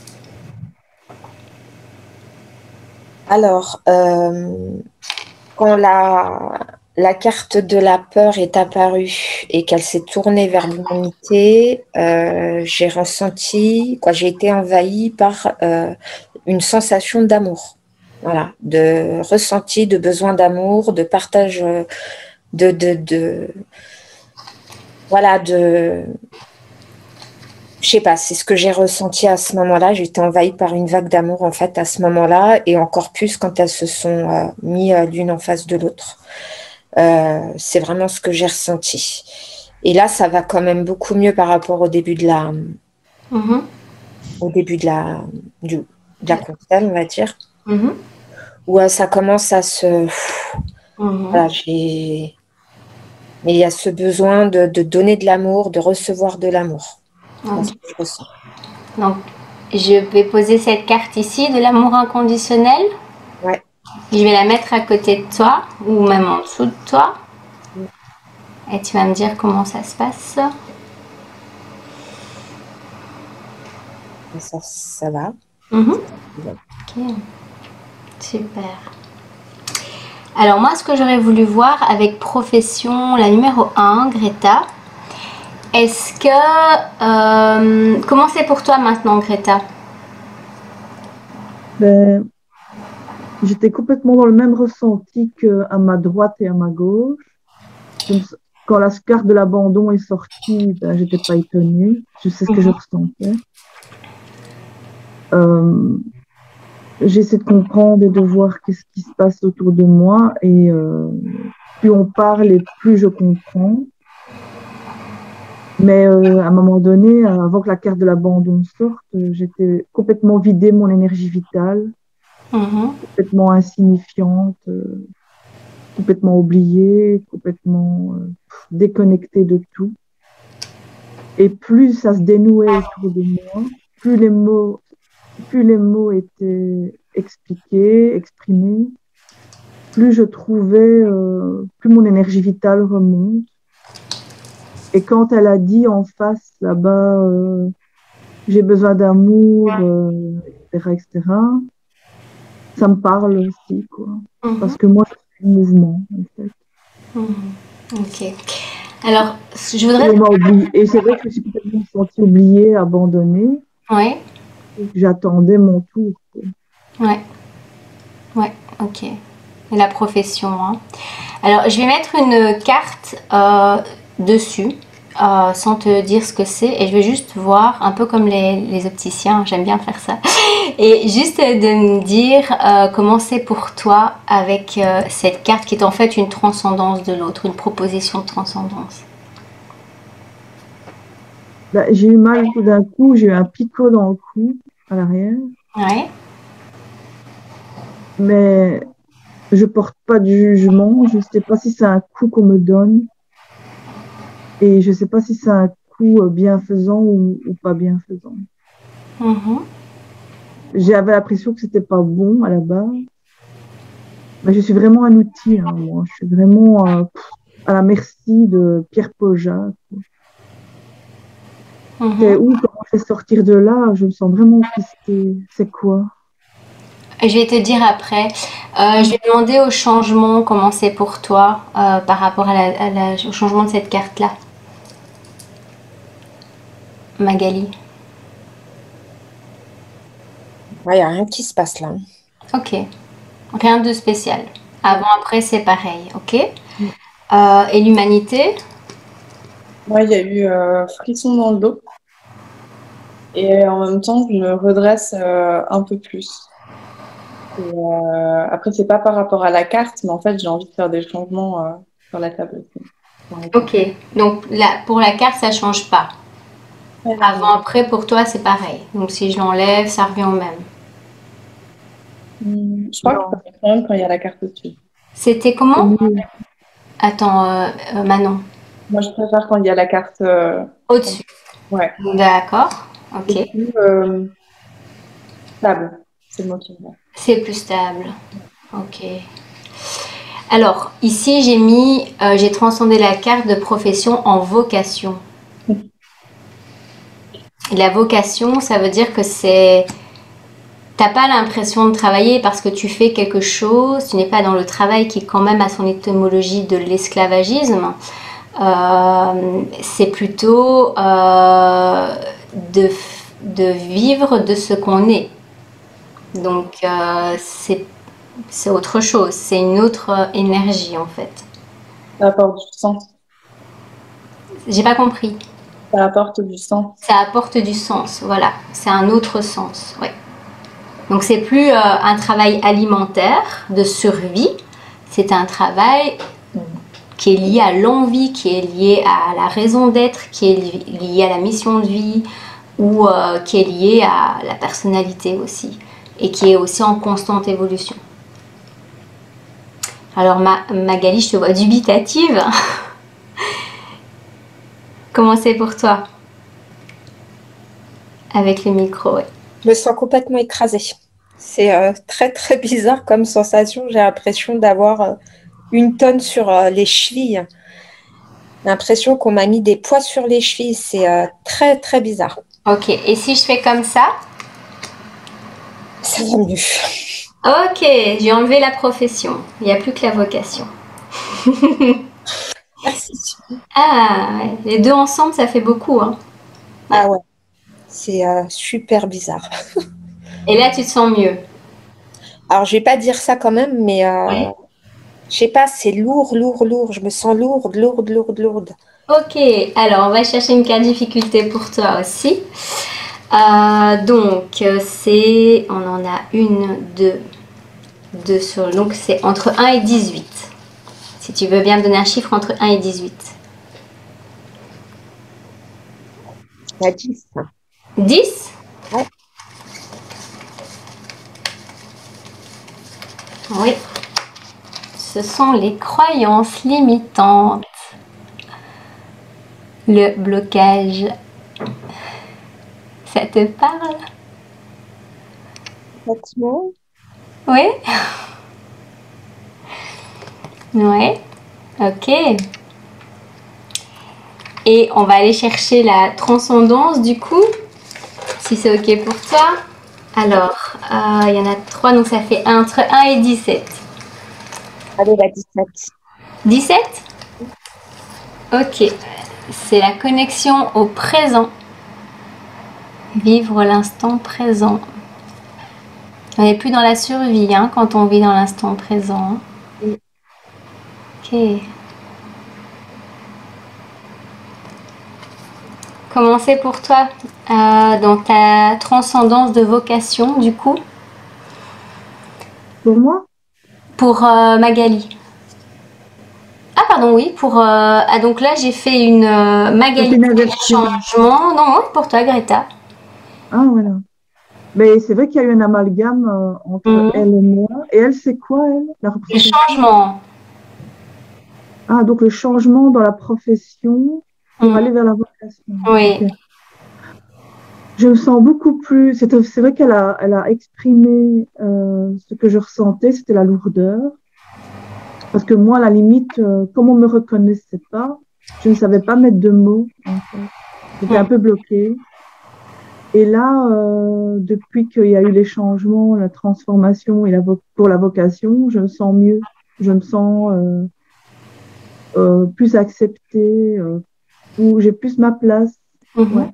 [SPEAKER 3] Alors, euh, quand la, la carte de la peur est apparue et qu'elle s'est tournée vers l'humanité, euh, j'ai ressenti, quoi, j'ai été envahie par euh, une sensation d'amour. Voilà, de ressenti, de besoin d'amour, de partage, euh, de, de, de, voilà, de, je sais pas, c'est ce que j'ai ressenti à ce moment-là. J'ai été envahie par une vague d'amour, en fait, à ce moment-là, et encore plus quand elles se sont euh, mis euh, l'une en face de l'autre. Euh, c'est vraiment ce que j'ai ressenti. Et là, ça va quand même beaucoup mieux par rapport au début de la,
[SPEAKER 1] Mhm.
[SPEAKER 3] au début de la, du, de la constelle, on va dire,
[SPEAKER 1] Mhm.
[SPEAKER 3] où euh, ça commence à se,
[SPEAKER 1] Mhm.
[SPEAKER 3] voilà, j'ai, mais il y a ce besoin de, de donner de l'amour, de recevoir de l'amour. C'est ce
[SPEAKER 1] Ok.
[SPEAKER 3] que je ressens.
[SPEAKER 1] Donc, je vais poser cette carte ici de l'amour inconditionnel.
[SPEAKER 3] Ouais.
[SPEAKER 1] Je vais la mettre à côté de toi ou même en dessous de toi. Et tu vas me dire comment ça se passe.
[SPEAKER 3] Ça, ça va.
[SPEAKER 1] Mhm. Ok, super. Alors moi, ce que j'aurais voulu voir avec profession, la numéro un, Greta, est-ce que... euh, comment c'est pour toi maintenant, Greta?
[SPEAKER 4] Ben, j'étais complètement dans le même ressenti qu'à ma droite et à ma gauche. Je me- Quand la carte de l'abandon est sortie, ben, j'étais pas étonnée. Je sais ce que je ressentais. Euh, J'essaie de comprendre et de voir qu'est-ce qui se passe autour de moi. Et euh, plus on parle et plus je comprends. Mais euh, à un moment donné, avant que la carte de l'abandon sorte, euh, j'étais complètement vidée de mon énergie vitale,
[SPEAKER 1] Mhm.
[SPEAKER 4] complètement insignifiante, euh, complètement oubliée, complètement euh, déconnectée de tout. Et plus ça se dénouait autour de moi, plus les mots, plus les mots étaient expliqués, exprimés, plus je trouvais, euh, plus mon énergie vitale remonte. Et quand elle a dit en face, là-bas, euh, j'ai besoin d'amour, euh, et cetera, et cetera, ça me parle aussi, quoi.
[SPEAKER 1] Mhm.
[SPEAKER 4] Parce que moi, je suis en mouvement, en fait.
[SPEAKER 1] Mhm. Ok. Alors, je
[SPEAKER 4] Et
[SPEAKER 1] voudrais...
[SPEAKER 4] on m'a oublié. Et c'est vrai que je me suis complètement sentie oubliée, abandonnée,
[SPEAKER 1] Oui,
[SPEAKER 4] et que j'attendais mon tour, quoi.
[SPEAKER 1] ouais, ouais, ok. Et la profession, hein. Alors, je vais mettre une carte euh, dessus, euh, sans te dire ce que c'est, et je vais juste voir, un peu comme les, les opticiens, j'aime bien faire ça, et juste de me dire euh, comment c'est pour toi avec euh, cette carte qui est en fait une transcendance de l'autre, une proposition de transcendance.
[SPEAKER 4] Bah, j'ai eu mal tout d'un coup, j'ai eu un picot dans le cou, à l'arrière,
[SPEAKER 1] Ouais.
[SPEAKER 4] mais je porte pas de jugement, je sais pas si c'est un coup qu'on me donne, et je sais pas si c'est un coup euh, bienfaisant ou, ou pas bienfaisant.
[SPEAKER 1] Mhm.
[SPEAKER 4] J'avais l'impression que c'était pas bon à la base, mais je suis vraiment un outil, hein, moi. Je suis vraiment euh, pff, à la merci de Pierre Pojat. C'est
[SPEAKER 1] Mhm.
[SPEAKER 4] où, comment je vais sortir de là? Je me sens vraiment pistée. C'est quoi?
[SPEAKER 1] Je vais te dire après. Euh, je vais demander au changement comment c'est pour toi euh, par rapport à la- à la- au changement de cette carte-là, Magali.
[SPEAKER 3] Ouais, il n'y a rien qui se passe là.
[SPEAKER 1] Ok, rien de spécial. Avant, après, c'est pareil, ok. Euh, et l'humanité?
[SPEAKER 2] Moi, il y a eu euh, frisson dans le dos. Et en même temps, je me redresse euh, un peu plus. Et, euh, après, c'est pas par rapport à la carte, mais en fait, j'ai envie de faire des changements euh, sur la table aussi. dans les
[SPEAKER 1] Ok, donc là, pour la carte, ça change pas.
[SPEAKER 2] cartes.
[SPEAKER 1] Avant, après, pour toi, c'est pareil. Donc si je l'enlève, ça revient au même.
[SPEAKER 2] Hmm, je crois
[SPEAKER 4] Non.
[SPEAKER 2] que ça fait quand même quand il y a la carte au-dessus.
[SPEAKER 1] C'était
[SPEAKER 4] C'est
[SPEAKER 1] comment?
[SPEAKER 4] mieux.
[SPEAKER 1] Attends, euh, euh, Manon.
[SPEAKER 2] Moi, je préfère quand il y a la carte. euh,
[SPEAKER 1] Au-dessus.
[SPEAKER 2] Ouais.
[SPEAKER 1] D'accord, ok.
[SPEAKER 2] C'est plus euh, stable. C'est le mot qui me vient.
[SPEAKER 1] C'est plus stable. Ok. Alors, ici, j'ai mis, euh, j'ai transcendé la carte de profession en vocation. Et la vocation, ça veut dire que c'est... T'as pas l'impression de travailler parce que tu fais quelque chose, tu n'es pas dans le travail qui quand même a son étymologie de l'esclavagisme. Euh, c'est plutôt euh, de, de vivre de ce qu'on est. Donc euh, c'est c'est autre chose, c'est une autre euh, énergie en fait.
[SPEAKER 2] Ça apporte du sens.
[SPEAKER 1] J'ai pas compris.
[SPEAKER 2] Ça apporte du sens.
[SPEAKER 1] Ça apporte du sens, voilà. C'est un autre sens, ouais. Donc c'est plus euh, un travail alimentaire de survie, c'est un travail qui est lié à l'envie, qui est lié à la raison d'être, qui est li- lié à la mission de vie ou euh, qui est lié à la personnalité aussi et qui est aussi en constante évolution. Alors Ma- Magali, je te vois dubitative. Comment c'est pour toi? Avec le micro, ouais.
[SPEAKER 3] Je me sens complètement écrasée. C'est euh, très très bizarre comme sensation. J'ai l'impression d'avoir euh, une tonne sur euh, les chevilles. L'impression qu'on m'a mis des poids sur les chevilles. C'est euh, très très bizarre.
[SPEAKER 1] Ok, et si je fais comme ça?
[SPEAKER 3] Ça va mieux.
[SPEAKER 1] Ok, j'ai enlevé la profession. Il n'y a plus que la vocation.
[SPEAKER 3] Merci.
[SPEAKER 1] Ah, ouais. Les deux ensemble, ça fait beaucoup, hein.
[SPEAKER 3] Ah ouais, c'est euh, super bizarre.
[SPEAKER 1] Et là, tu te sens mieux.
[SPEAKER 3] Alors, je vais pas dire ça quand même, mais euh,
[SPEAKER 1] Ouais.
[SPEAKER 3] je sais pas, c'est lourd, lourd, lourd. Je me sens lourde, lourde, lourde, lourde.
[SPEAKER 1] Ok, alors on va chercher une carte difficulté pour toi aussi. Euh, donc, euh, c'est. On en a une, deux, deux sur. Donc, c'est entre un et dix-huit. Si tu veux bien me donner un chiffre entre un et dix-huit.
[SPEAKER 3] La dix.
[SPEAKER 1] dix?
[SPEAKER 3] Ouais.
[SPEAKER 1] Oui. Ce sont les croyances limitantes. Le blocage. Ça te parle?
[SPEAKER 3] Effectivement.
[SPEAKER 1] Oui? Ouais. Ok. Et on va aller chercher la transcendance du coup, si c'est ok pour toi. Alors, euh, il y en a trois, donc ça fait entre un et dix-sept.
[SPEAKER 3] Allez, la dix-sept.
[SPEAKER 1] dix-sept? Ok. C'est la connexion au présent. Vivre l'instant présent. On n'est plus dans la survie hein, quand on vit dans l'instant présent.
[SPEAKER 3] Oui.
[SPEAKER 1] Ok. Comment c'est pour toi euh, dans ta transcendance de vocation du coup?
[SPEAKER 4] Pour moi,
[SPEAKER 1] Pour euh, Magali. Ah pardon, oui, pour... euh, Ah donc là j'ai fait une euh, Magali
[SPEAKER 4] c'est une
[SPEAKER 1] pour le
[SPEAKER 4] inversion.
[SPEAKER 1] changement. Non, non, pour toi Greta.
[SPEAKER 4] Ah, voilà. Mais c'est vrai qu'il y a eu un amalgame euh, entre
[SPEAKER 1] Mhm.
[SPEAKER 4] elle et moi. Et elle, c'est quoi, elle, la
[SPEAKER 1] Le
[SPEAKER 4] représentation?
[SPEAKER 1] changement.
[SPEAKER 4] Ah, donc le changement dans la profession pour
[SPEAKER 1] Mhm.
[SPEAKER 4] aller vers la vocation.
[SPEAKER 1] Oui.
[SPEAKER 4] Ok. Je me sens beaucoup plus. C'est c'est vrai qu'elle a, elle a exprimé euh, ce que je ressentais, c'était la lourdeur. Parce que moi, à la limite, euh, comme on ne me reconnaissait pas, je ne savais pas mettre de mots, en fait. J'étais un peu bloquée. Et là, euh, depuis qu'il y a eu les changements, la transformation et la vo- pour la vocation, je me sens mieux. Je me sens euh, euh, plus acceptée, euh, où j'ai plus ma place.
[SPEAKER 1] Mhm.
[SPEAKER 4] Ouais.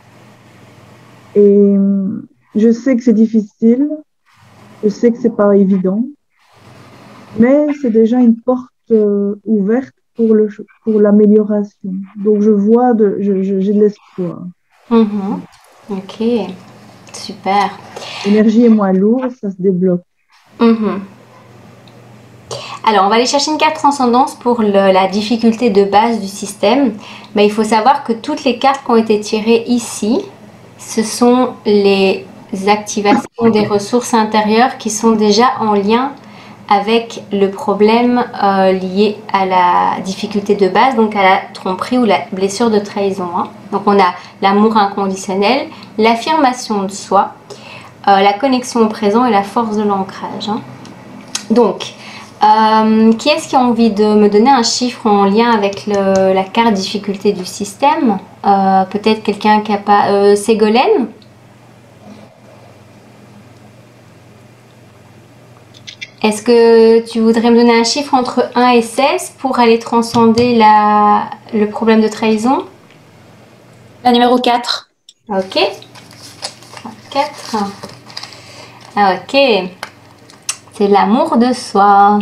[SPEAKER 4] Et euh, je sais que c'est difficile, je sais que c'est pas évident, mais c'est déjà une porte euh, ouverte pour le ch- pour l'amélioration. Donc je vois de, je, je- j'ai de l'espoir.
[SPEAKER 1] Mhm. Ok, super.
[SPEAKER 4] L'énergie est moins lourde, ça se débloque.
[SPEAKER 1] Mhm. Alors, on va aller chercher une carte transcendance pour le, la difficulté de base du système. Mais il faut savoir que toutes les cartes qui ont été tirées ici, ce sont les activations des ressources intérieures qui sont déjà en lien avec le problème euh, lié à la difficulté de base, donc à la tromperie ou la blessure de trahison. Hein. Donc on a l'amour inconditionnel, l'affirmation de soi, euh, la connexion au présent et la force de l'ancrage. Hein. Donc, euh, qui est-ce qui a envie de me donner un chiffre en lien avec le, la carte difficulté du système? euh, Peut-être quelqu'un qui a pas... Euh, Ségolène? Est-ce que tu voudrais me donner un chiffre entre un et seize pour aller transcender la, le problème de trahison?
[SPEAKER 7] La numéro quatre.
[SPEAKER 1] Ok. quatre. Ah, ok. C'est l'amour de soi.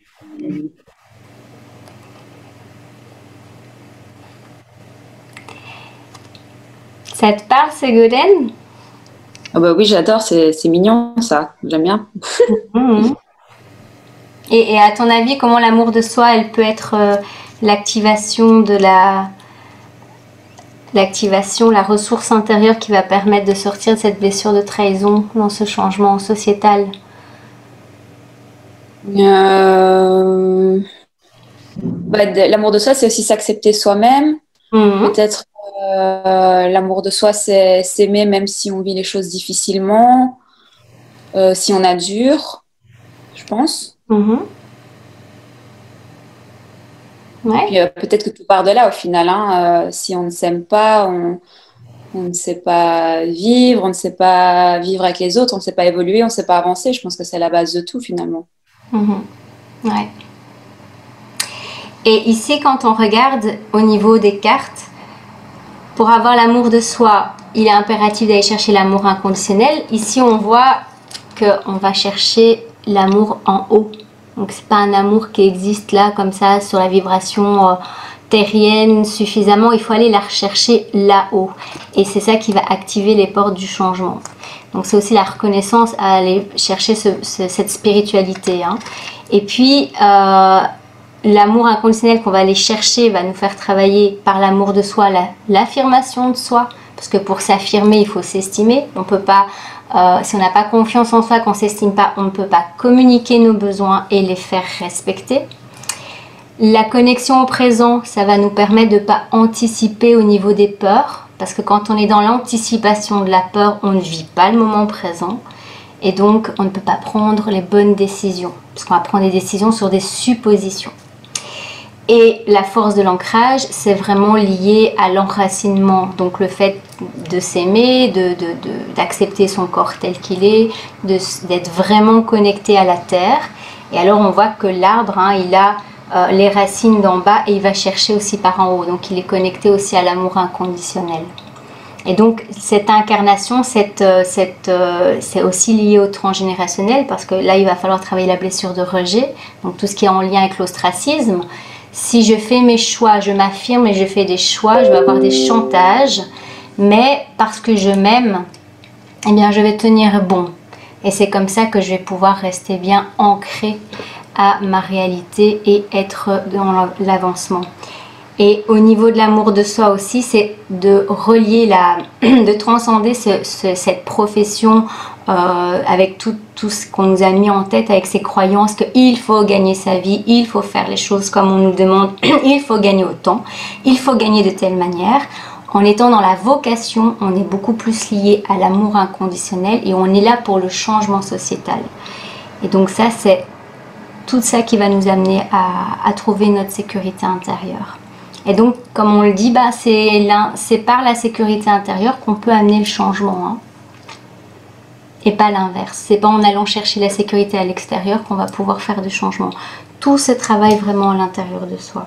[SPEAKER 1] Ça te parle, Ségolène?
[SPEAKER 7] Oh bah oui, j'adore, c'est mignon ça, j'aime bien.
[SPEAKER 1] Mmh. Et, et à ton avis, comment l'amour de soi, elle peut être euh, l'activation de la... l'activation, la ressource intérieure qui va permettre de sortir de cette blessure de trahison dans ce changement sociétal?
[SPEAKER 7] euh... bah, L'amour de soi, c'est aussi s'accepter soi-même. Mmh. Peut-être euh, l'amour de soi, c'est s'aimer même si on vit les choses difficilement, euh, si on a dur, je pense.
[SPEAKER 1] Mmh. Ouais.
[SPEAKER 7] Puis euh, peut-être que tout part de là au final. Hein. Euh, si on ne s'aime pas, on, on ne sait pas vivre, on ne sait pas vivre avec les autres, on ne sait pas évoluer, on ne sait pas avancer. Je pense que c'est la base de tout finalement.
[SPEAKER 1] Mmh. Ouais. Et ici, quand on regarde au niveau des cartes, pour avoir l'amour de soi, il est impératif d'aller chercher l'amour inconditionnel. Ici, on voit qu'on va chercher l'amour en haut. Donc, c'est pas un amour qui existe là, comme ça, sur la vibration euh, terrienne suffisamment. Il faut aller la rechercher là-haut. Et c'est ça qui va activer les portes du changement. Donc, c'est aussi la reconnaissance à aller chercher ce, ce, cette spiritualité. Hein. Et puis... Euh, l'amour inconditionnel qu'on va aller chercher va nous faire travailler par l'amour de soi, l'affirmation de soi, parce que pour s'affirmer, il faut s'estimer. On peut pas, euh, si on n'a pas confiance en soi, qu'on ne s'estime pas, on ne peut pas communiquer nos besoins et les faire respecter. La connexion au présent, ça va nous permettre de ne pas anticiper au niveau des peurs, parce que quand on est dans l'anticipation de la peur, on ne vit pas le moment présent. Et donc, on ne peut pas prendre les bonnes décisions, parce qu'on va prendre des décisions sur des suppositions. Et la force de l'ancrage, c'est vraiment lié à l'enracinement. Donc, le fait de s'aimer, de, de, de, d'accepter son corps tel qu'il est, d'être vraiment connecté à la terre. Et alors, on voit que l'arbre, hein, il a euh, les racines d'en bas et il va chercher aussi par en haut. Donc, il est connecté aussi à l'amour inconditionnel. Et donc, cette incarnation, cette, cette, euh, c'est aussi lié au transgénérationnel parce que là, il va falloir travailler la blessure de rejet, donc tout ce qui est en lien avec l'ostracisme. Si je fais mes choix, je m'affirme et je fais des choix, je vais avoir des chantages, mais parce que je m'aime, eh bien, je vais tenir bon. Et c'est comme ça que je vais pouvoir rester bien ancrée à ma réalité et être dans l'avancement. Et au niveau de l'amour de soi aussi, c'est de relier, la, de transcender ce, ce, cette profession euh, avec tout, tout ce qu'on nous a mis en tête, avec ces croyances qu'il faut gagner sa vie, il faut faire les choses comme on nous demande, il faut gagner autant, il faut gagner de telle manière. En étant dans la vocation, on est beaucoup plus lié à l'amour inconditionnel et on est là pour le changement sociétal. Et donc ça, c'est tout ça qui va nous amener à, à trouver notre sécurité intérieure. Et donc, comme on le dit, bah, c'est par la sécurité intérieure qu'on peut amener le changement. Hein. Et pas l'inverse. C'est pas en allant chercher la sécurité à l'extérieur qu'on va pouvoir faire du changement. Tout se travaille vraiment à l'intérieur de soi.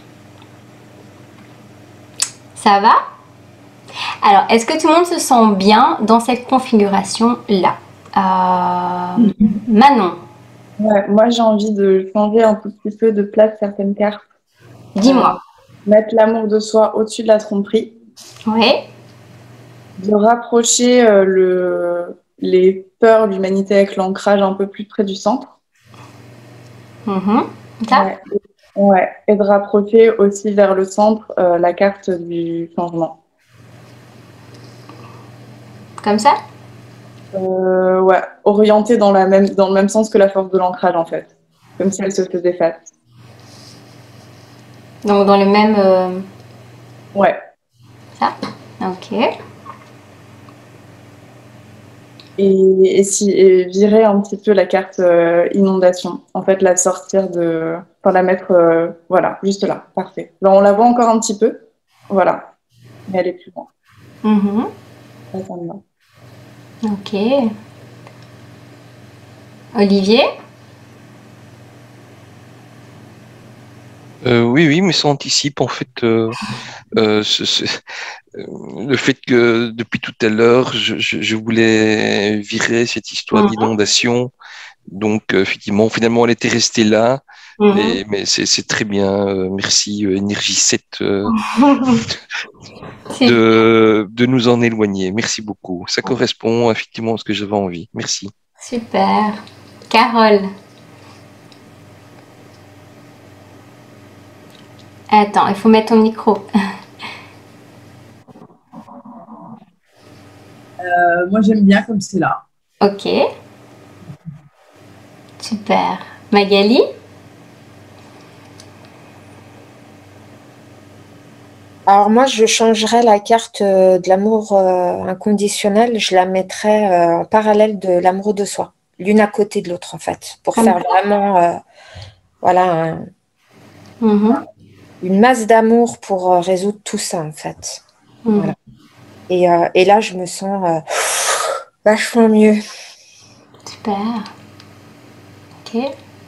[SPEAKER 1] Ça va? Alors, est-ce que tout le monde se sent bien dans cette configuration-là? euh, mm-hmm. Manon?
[SPEAKER 2] Ouais, moi, j'ai envie de changer un tout petit peu de place certaines cartes.
[SPEAKER 1] Dis-moi. Euh,
[SPEAKER 2] mettre l'amour de soi au-dessus de la tromperie.
[SPEAKER 1] Oui.
[SPEAKER 2] De rapprocher euh, le, les peurs, l'humanité avec l'ancrage un peu plus près du centre.
[SPEAKER 1] Mmh. Ça
[SPEAKER 2] Ouais. Ouais. Et de rapprocher aussi vers le centre euh, la carte du changement.
[SPEAKER 1] Comme ça?
[SPEAKER 2] Euh, ouais, orientée dans, la même, dans le même sens que la force de l'ancrage, en fait. Comme si elle se faisait face.
[SPEAKER 1] Donc dans le même... euh,
[SPEAKER 2] Ouais.
[SPEAKER 1] Ça? Ok.
[SPEAKER 2] Et, et, si, et virer un petit peu la carte euh, inondation. En fait, la sortir de... Enfin, la mettre... euh, voilà, juste là. Parfait. Là, on la voit encore un petit peu. Voilà. Mais elle est plus loin.
[SPEAKER 1] Mmh.
[SPEAKER 2] Ça, ça me va.
[SPEAKER 1] Ok. Olivier?
[SPEAKER 5] Euh, oui, oui, mais ça anticipe en fait euh, euh, ce- ce- euh, le fait que depuis tout à l'heure, je, je- je voulais virer cette histoire
[SPEAKER 1] Mhm.
[SPEAKER 5] d'inondation. Donc, euh, effectivement, finalement, elle était restée là.
[SPEAKER 1] Mhm.
[SPEAKER 5] Mais, mais c'est c'est très bien. euh, merci, euh, Énergie sept, euh,
[SPEAKER 1] Si.
[SPEAKER 5] de, de nous en éloigner. Merci beaucoup. Ça correspond effectivement à ce que j'avais envie. Merci.
[SPEAKER 1] Super. Carole? Attends, il faut mettre ton micro.
[SPEAKER 6] Euh, moi, j'aime bien comme c'est là.
[SPEAKER 1] Ok. Super. Magali?
[SPEAKER 3] Alors moi, je changerais la carte euh, de l'amour euh, inconditionnel, je la mettrais euh, en parallèle de l'amour de soi, l'une à côté de l'autre en fait, pour
[SPEAKER 1] Comme
[SPEAKER 3] faire
[SPEAKER 1] ça.
[SPEAKER 3] vraiment euh, voilà, un-
[SPEAKER 1] Mhm.
[SPEAKER 3] une masse d'amour pour euh, résoudre tout ça en fait.
[SPEAKER 1] Mhm.
[SPEAKER 3] Voilà. Et, euh, et là, je me sens euh, vachement mieux.
[SPEAKER 1] Super. Ok.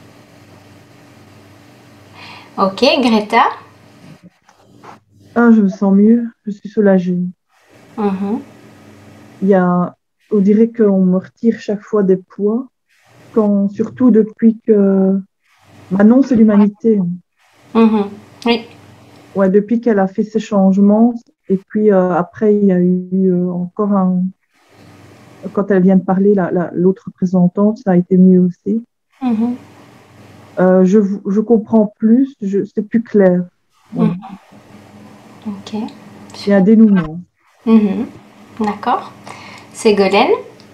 [SPEAKER 1] Ok, Greta?
[SPEAKER 4] Ah, je me sens mieux, je suis soulagée.
[SPEAKER 1] Mhm.
[SPEAKER 4] Il y a, on dirait qu'on me retire chaque fois des poids, quand, surtout depuis que Manon, c'est l'humanité.
[SPEAKER 1] Mhm. Oui.
[SPEAKER 4] Ouais, depuis qu'elle a fait ces changements, et puis euh, après, il y a eu euh, encore un. Quand elle vient de parler, la- la- l'autre représentante, ça a été mieux aussi.
[SPEAKER 1] Mhm.
[SPEAKER 4] Euh, je, je comprends plus, je, c'est plus clair. Ouais.
[SPEAKER 1] Mhm. Ok.
[SPEAKER 4] Il y a un dénouement.
[SPEAKER 1] Mhm. D'accord. Ségolène?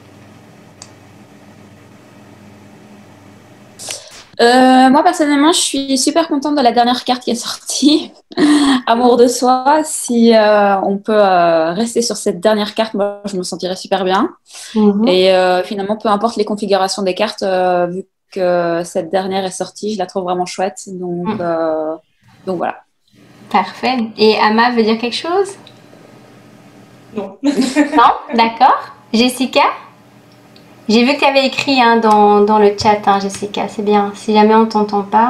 [SPEAKER 7] Euh, moi, personnellement, je suis super contente de la dernière carte qui est sortie, Amour de soi. Si euh, on peut euh, rester sur cette dernière carte, moi, je me sentirais super bien.
[SPEAKER 1] Mhm.
[SPEAKER 7] Et euh, finalement, peu importe les configurations des cartes, euh, vu que cette dernière est sortie, je la trouve vraiment chouette. Donc,
[SPEAKER 1] Mhm.
[SPEAKER 7] euh, donc voilà.
[SPEAKER 1] Parfait. Et Ama veut dire quelque chose?
[SPEAKER 8] Non.
[SPEAKER 1] Non? D'accord. Jessica? J'ai vu que tu avais écrit hein, dans, dans le chat, hein, Jessica. C'est bien. Si jamais on t'entend pas.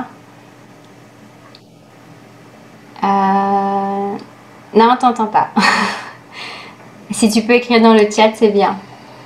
[SPEAKER 1] Euh... Non, on t'entend pas. Si tu peux écrire dans le chat, c'est bien.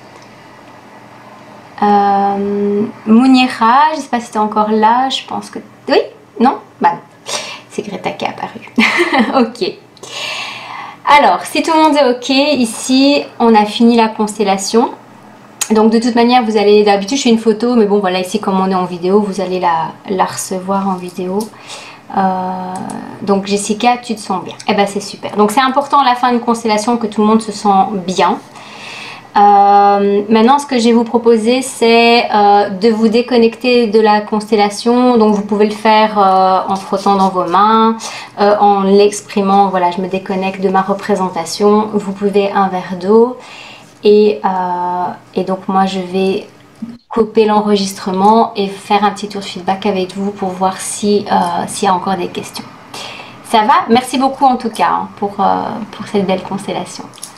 [SPEAKER 1] Euh... Mounira, je sais pas si tu es encore là. Je pense que... Oui? Non? Bah non. C'est Greta qui est apparue. Ok. Alors, si tout le monde est ok, ici, on a fini la constellation. Donc, de toute manière, vous allez... D'habitude, je fais une photo, mais bon, voilà, ici, comme on est en vidéo, vous allez la, la recevoir en vidéo. Euh, donc, Jessica, tu te sens bien. Eh ben, c'est super. Donc, c'est important à la fin d'une constellation que tout le monde se sent bien. Euh, maintenant, ce que je vais vous proposer, c'est euh, de vous déconnecter de la constellation. Donc, vous pouvez le faire euh, en frottant dans vos mains, euh, en l'exprimant. Voilà, je me déconnecte de ma représentation. Vous pouvez un verre d'eau. Et, euh, et donc, moi, je vais couper l'enregistrement et faire un petit tour de feedback avec vous pour voir si, euh, s'il y a encore des questions. Ça va? Merci beaucoup en tout cas hein, pour, euh, pour cette belle constellation.